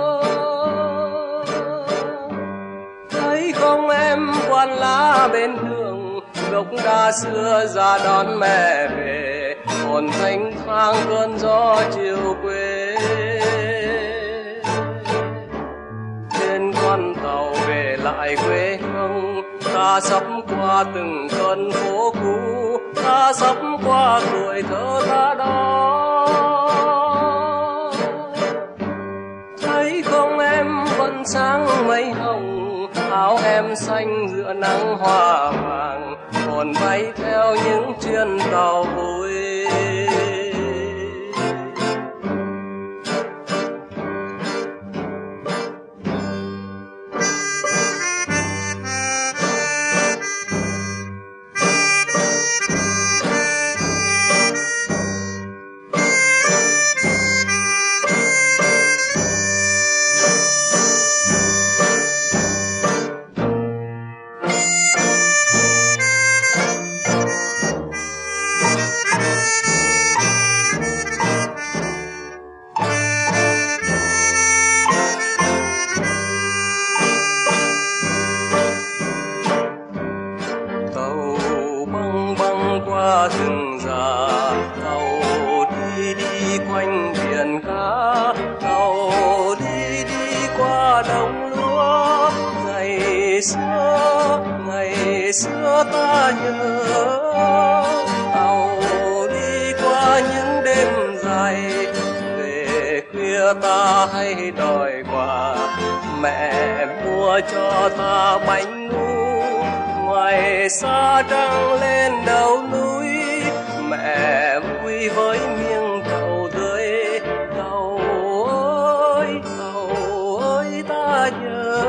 Thấy không em quan lá bên đường, gốc đa xưa ra đón mẹ về, hồn thanh thang cơn gió chiều quê. Trên con tàu về lại quê hương, ta sắp qua từng con phố cũ, ta sắp qua tuổi thơ ta đó. Thấy không em vẫn sáng mây hồng, áo em xanh giữa nắng hoa vàng, hồn bay theo những chuyến tàu vui. Rừng già, tàu đi đi quanh biển cá, tàu đi đi qua đồng lúa. Ngày xưa ngày xưa ta nhớ, tàu đi qua những đêm dài, về khuya ta hay đòi quà, mẹ mua cho ta bánh ngu. Ngoài xa trăng lên đầu núi, mẹ vui với miếng trầu tươi. Tàu ơi tàu ơi ta nhớ,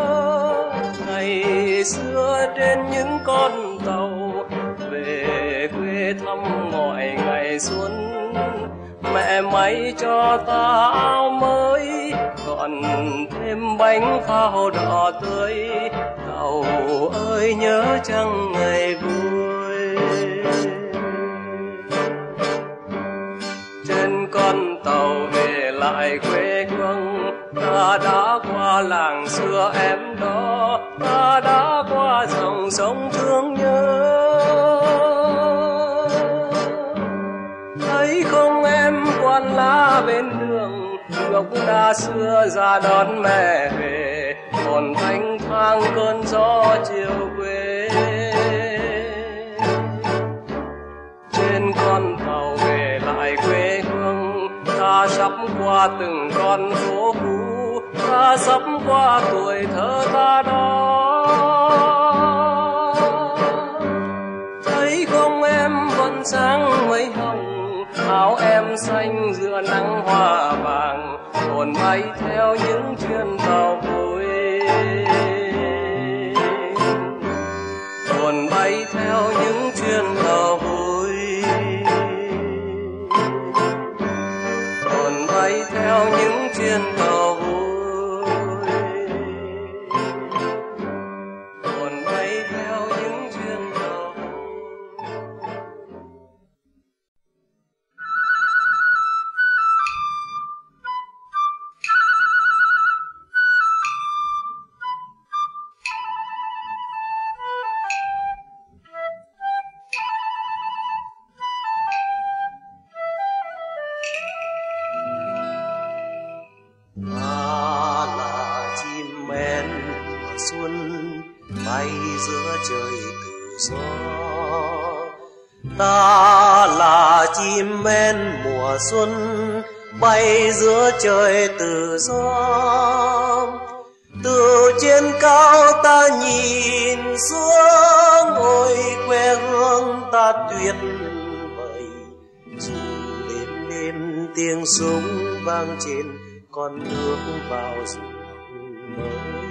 ngày xưa trên những con tàu, về quê thăm mọi ngày xuân. Mẹ may cho ta áo mới, còn thêm bánh pháo đỏ tươi. Tàu ơi nhớ chăng ngày vui, trên con tàu về lại quê hương. Ta đã qua làng xưa em đó, ta đã qua dòng sông thương nhớ. Thấy không em quan lá bên đường, ngọc đã xưa ra đón mẹ về. Hồn thanh thang cơn gió chiều quê, trên con tàu về lại quê hương. Ta sắp qua từng con phố cũ, ta sắp qua tuổi thơ ta đó. Thấy không em vẫn sáng mây hồng, áo em xanh giữa nắng hoa vàng. Hồn bay theo những chuyến tàu vui, hồn bay theo những chuyến tàu vui, hồn bay theo những chuyến tàu vui, hồn bay theo những chuyến tàu vui. Ta là chim én mùa xuân bay giữa trời tự do. Từ trên cao ta nhìn xuống, ôi quê hương ta tuyệt vời. Dù đêm đêm tiếng súng vang trên con nước vào ruộng mới.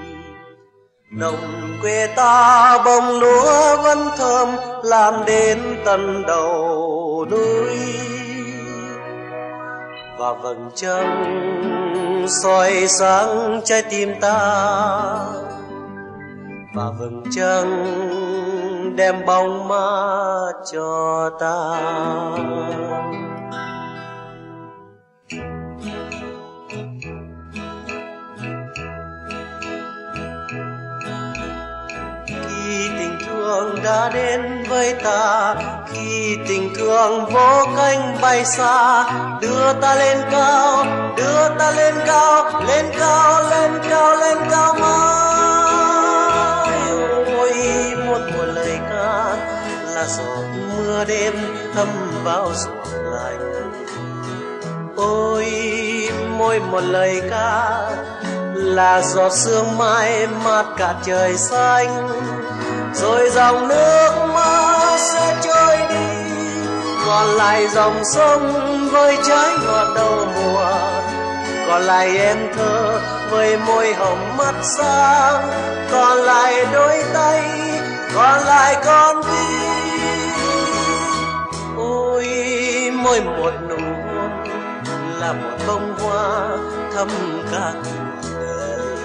Đồng quê ta bông lúa vẫn thơm làm đến tận đầu núi. Và vầng trăng soi sáng trái tim ta, và vầng trăng đem bóng mát cho ta. Đã đến với ta, khi tình thương vỗ cánh bay xa, đưa ta lên cao, đưa ta lên cao, lên cao, lên cao, lên cao mãi. Ôi một mùa lời ca là giọt mưa đêm thấm vào ruộng lành. Ôi mỗi một lời ca là giọt sương mai mát cả trời xanh. Rồi dòng nước mắt sẽ trôi đi, còn lại dòng sông với trái ngọt đầu mùa. Còn lại em thơ với môi hồng mắt sáng, còn lại đôi tay, còn lại con tim. Ôi mỗi một nụ hôn là một bông hoa thắm cả cuộc đời.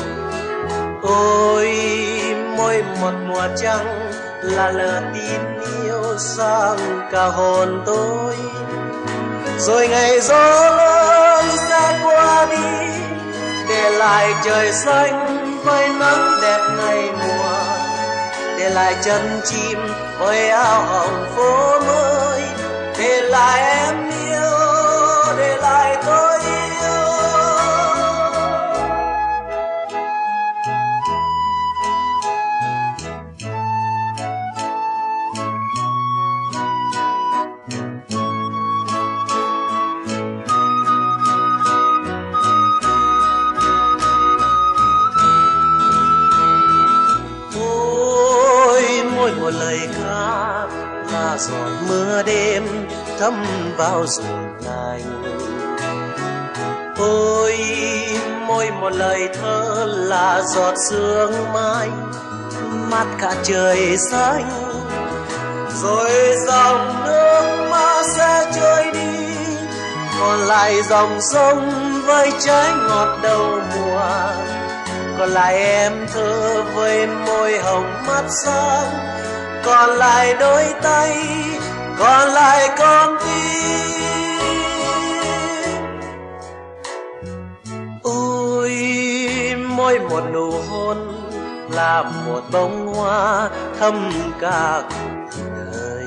Ôi mỗi một mùa trăng là lửa tin yêu sang cả hồn tôi. Rồi ngày gió lớn sẽ qua đi, để lại trời xanh với nắng đẹp ngày mùa, để lại chân chim với áo hồng phố mới, để lại em yêu, để lại tôi yêu. Một lời ca là giọt mưa đêm thấm vào ruộng lành. Ôi mỗi một lời thơ là giọt sương mai mát cả trời xanh. Rồi dòng nước mắt sẽ trôi đi, còn lại dòng sông với trái ngọt đầu mùa, còn lại em thơ với môi hồng mắt sáng, còn lại đôi tay, còn lại con tim. Ôi mỗi một nụ hôn là một bông hoa thắm cả cuộc đời.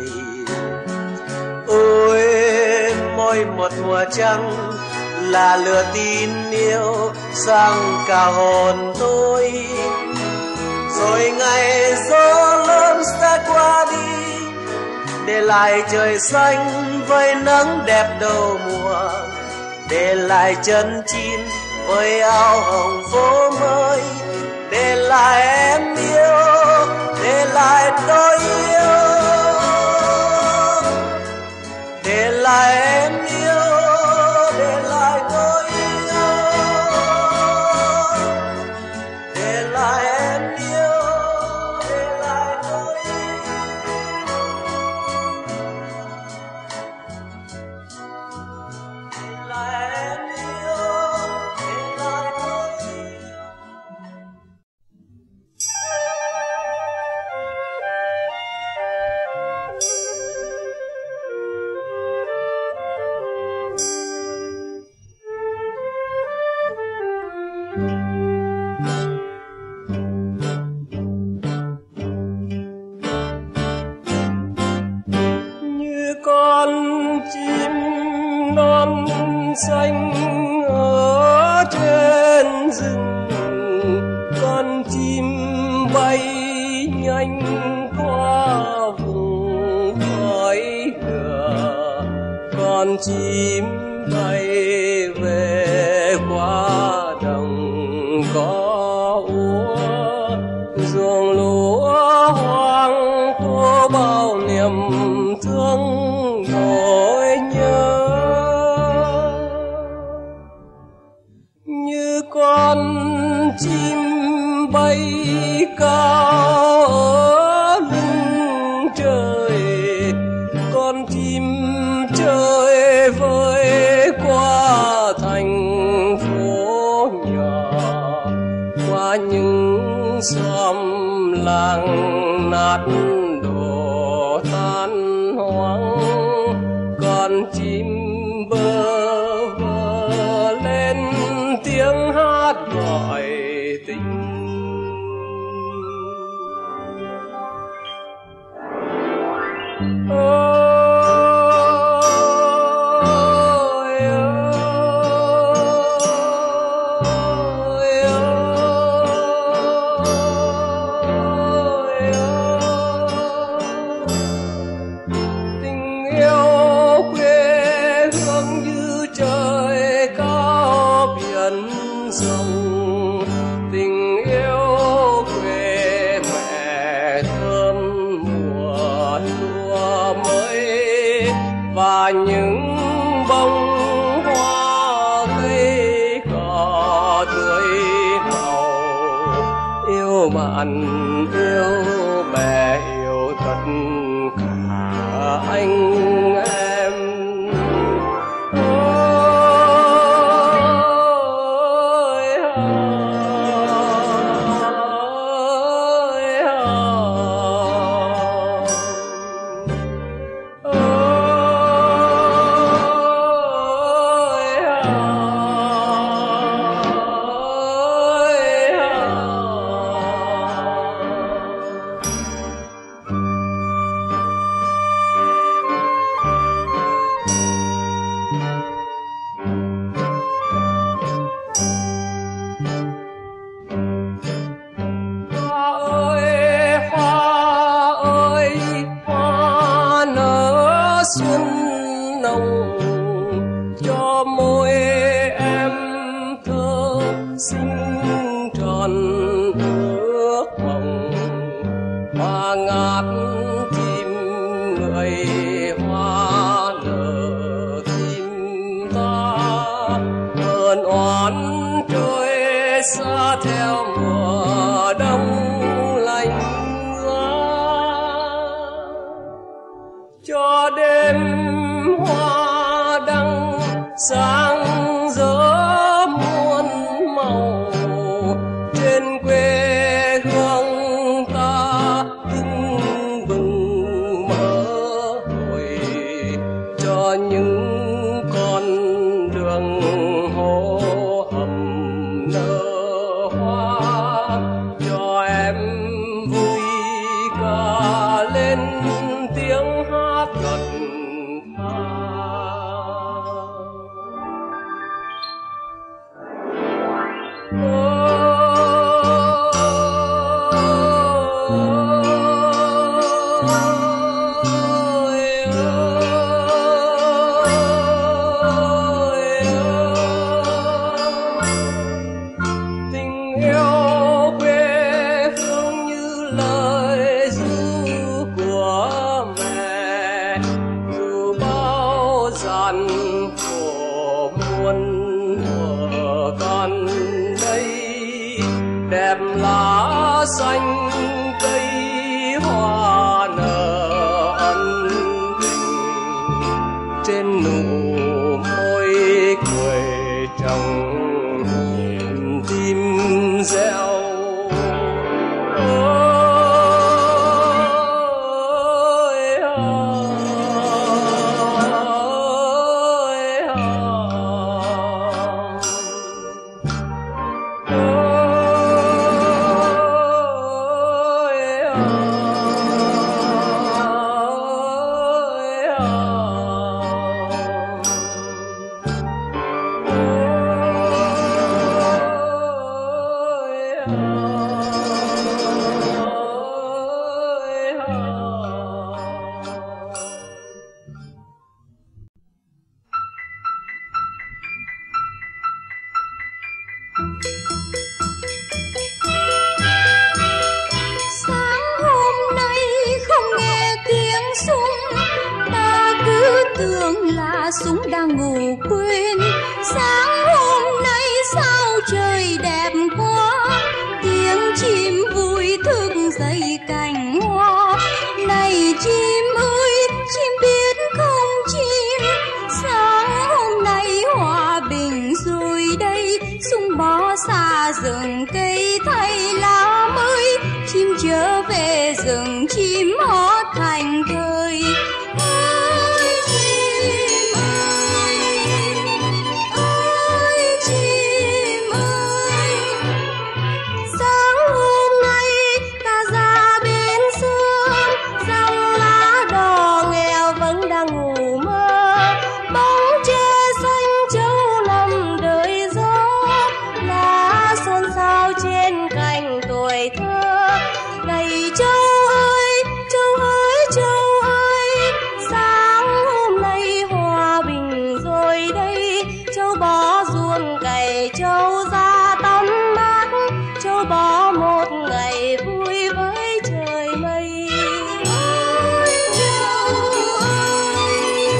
Ôi mỗi một mùa trăng là lửa tin yêu sang cả hồn tôi. Rồi ngày gió lớn sẽ qua đi, để lại trời xanh với nắng đẹp đầu mùa, để lại chân chim với áo hồng phố mới, để lại em yêu, để lại tôi yêu, để lại em yêu, để lại tôi yêu, để lại em yêu, để lại tôi yêu, để lại em yêu, để lại tôi yêu. Như con chim non xanh ở trên rừng, con chim bay nhanh qua vùng khói lửa, con chim bay về qua đồng có úa, ruộng lúa hoang khô bao niềm thương nỗi nhớ. Như con chim bay cao ở lưng trời, con chim chơi với qua thành phố nhỏ, qua những xóm làng nát đổ tan hoang, con chim bơ vơ lên tiếng hát gọi tình. Và những bông hoa cây cỏ tươi màu, yêu bạn yêu bè yêu tất cả anh em. Xuân nồng cho môi em thơ xinh tròn ước mộng, hoa ngát chim người hoa nở tim ta, ơn oán trôi xa theo mùa đông lạnh giá, cho đêm hoa đăng sáng rỡ muôn màu trên quê hương ta tưng bừng mơ hồi cho những con đường hồ hầm nở hoa, cho em vui ca lên tiếng hát thật tha. Đẹp lá xanh cây hoa nở ân tình, trên nụ môi cười trong nhìn tim reo. Sáng hôm nay không nghe tiếng súng, ta cứ tưởng là súng đang ngủ quên. Sáng hôm nay sao trời đẹp quá, tiếng chim vui thức dậy cành hoa. Này chim ơi, chim biết không chim, sáng hôm nay hòa bình rồi đây. Súng bỏ xa rừng cây thay lá mới, chim trở về rừng chim hót thành thơi. Ôi chim ơi, ôi chim ơi, sáng hôm nay ta ra bên sương, dòng lá đỏ nghèo vẫn đang ngủ mơ. Bóng tre xanh châu nằm đợi gió, lá xôn xao trên cành tuổi thơ. Này châu ơi, châu ơi, châu ơi, sáng hôm nay hòa bình rồi đây. Châu bó ruộng cày, châu ra tắm mát, châu bó một ngày vui với trời mây. Ôi châu ơi,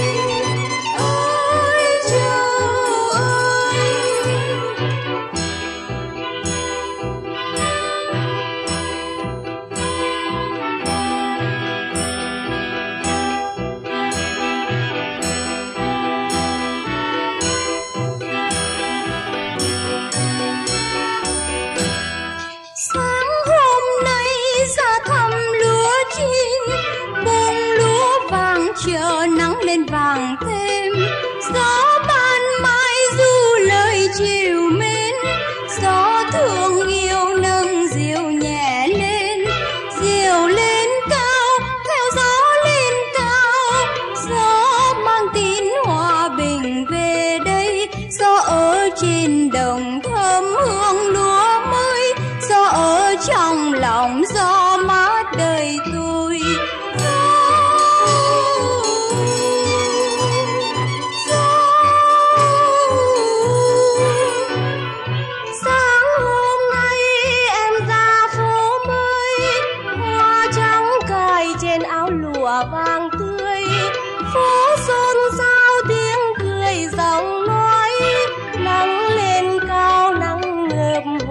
ôi châu ơi. Sáng hôm nay ra thăm lúa chín, bông lúa vàng chờ nắng lên vàng thêm. Gió ban mai du lời chiều mến, gió thương yêu nâng diều nhẹ lên. Diều lên cao, theo gió lên cao, gió mang tin hòa bình về đây. Gió ở trên đồng thơm hương lúa mới, gió ở trong lòng gió mát đời tôi. Sáng hôm nay em ra phố mới, hoa trắng cài trên áo lụa vàng tươi. Phố xôn xao tiếng cười giọng nói, nắng lên cao nắng ngợp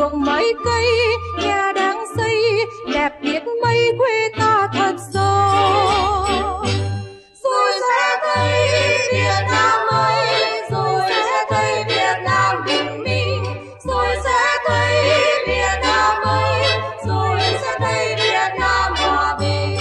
ruộng mấy cây, nhà đang xây, đẹp biết mấy quê ta thật giàu. Rồi sẽ thấy Việt Nam ơi, rồi sẽ thấy Việt Nam bình minh, rồi sẽ thấy Việt Nam ơi, rồi sẽ thấy Việt Nam hòa bình.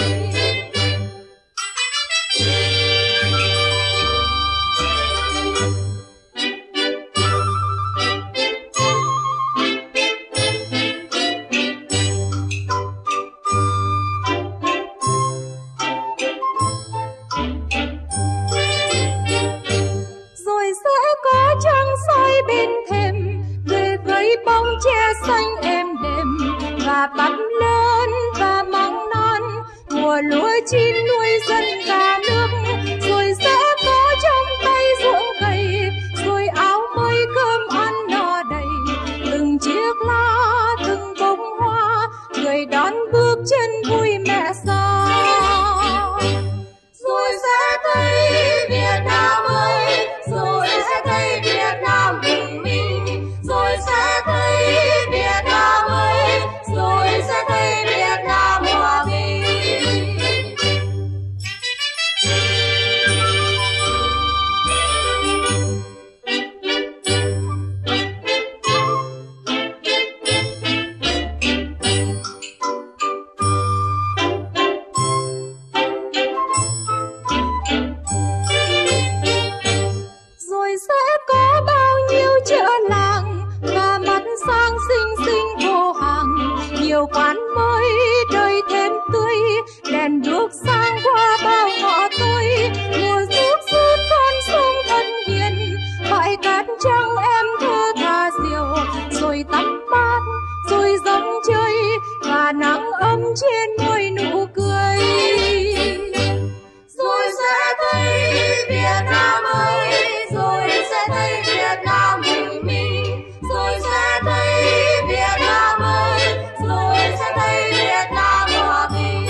Rồi sẽ có trăng soi bên thềm, người với bóng che xanh êm đềm, và bắt lớn và măng non, mùa lúa chín nuôi dân cả nước. Rồi sẽ có trong tay ruộng cày, rồi áo mới cơm ăn no đầy, từng chiếc lá từng bông hoa, người đón bước chân vui mẹ già. Rồi sẽ thấy Việt Nam ơi, rồi sẽ thấy Việt Nam bình minh, rồi sẽ thấy Việt Nam ơi, rồi sẽ thấy Việt Nam hòa bình. Rồi sẽ có bao nhiêu chợ làng và mắt sang xinh xinh vô hàng, nhiều quán mới đời thêm tươi, đèn đuốc sang qua bao ngõ tối, mùa rút rút con sông thân hiền, bãi cát trắng em thơ thả diều, rồi tắm mát rồi rong chơi và nắng ấm trên môi nụ cười. Rồi sẽ thấy Việt Nam ơi, rồi sẽ thấy Việt Nam bình minh, rồi sẽ thấy Việt Nam ơi, rồi sẽ thấy Việt Nam hòa bình.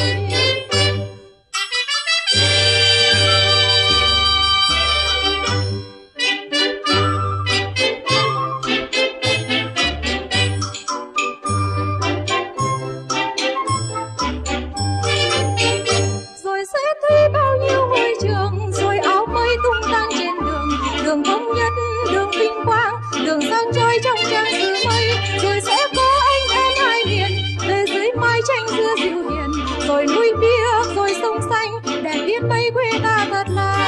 Rồi sẽ thấy bao nhiêu ngôi trường, rồi áo mới tung tăng trên đường, đường thống nhất, đường vinh quang, đường sang trôi trong trang sử mây. Rồi sẽ có anh em hai miền, về dưới mái tranh xưa dịu hiền, rồi núi biếc, rồi sông xanh, đẹp biết mấy quê ta thật là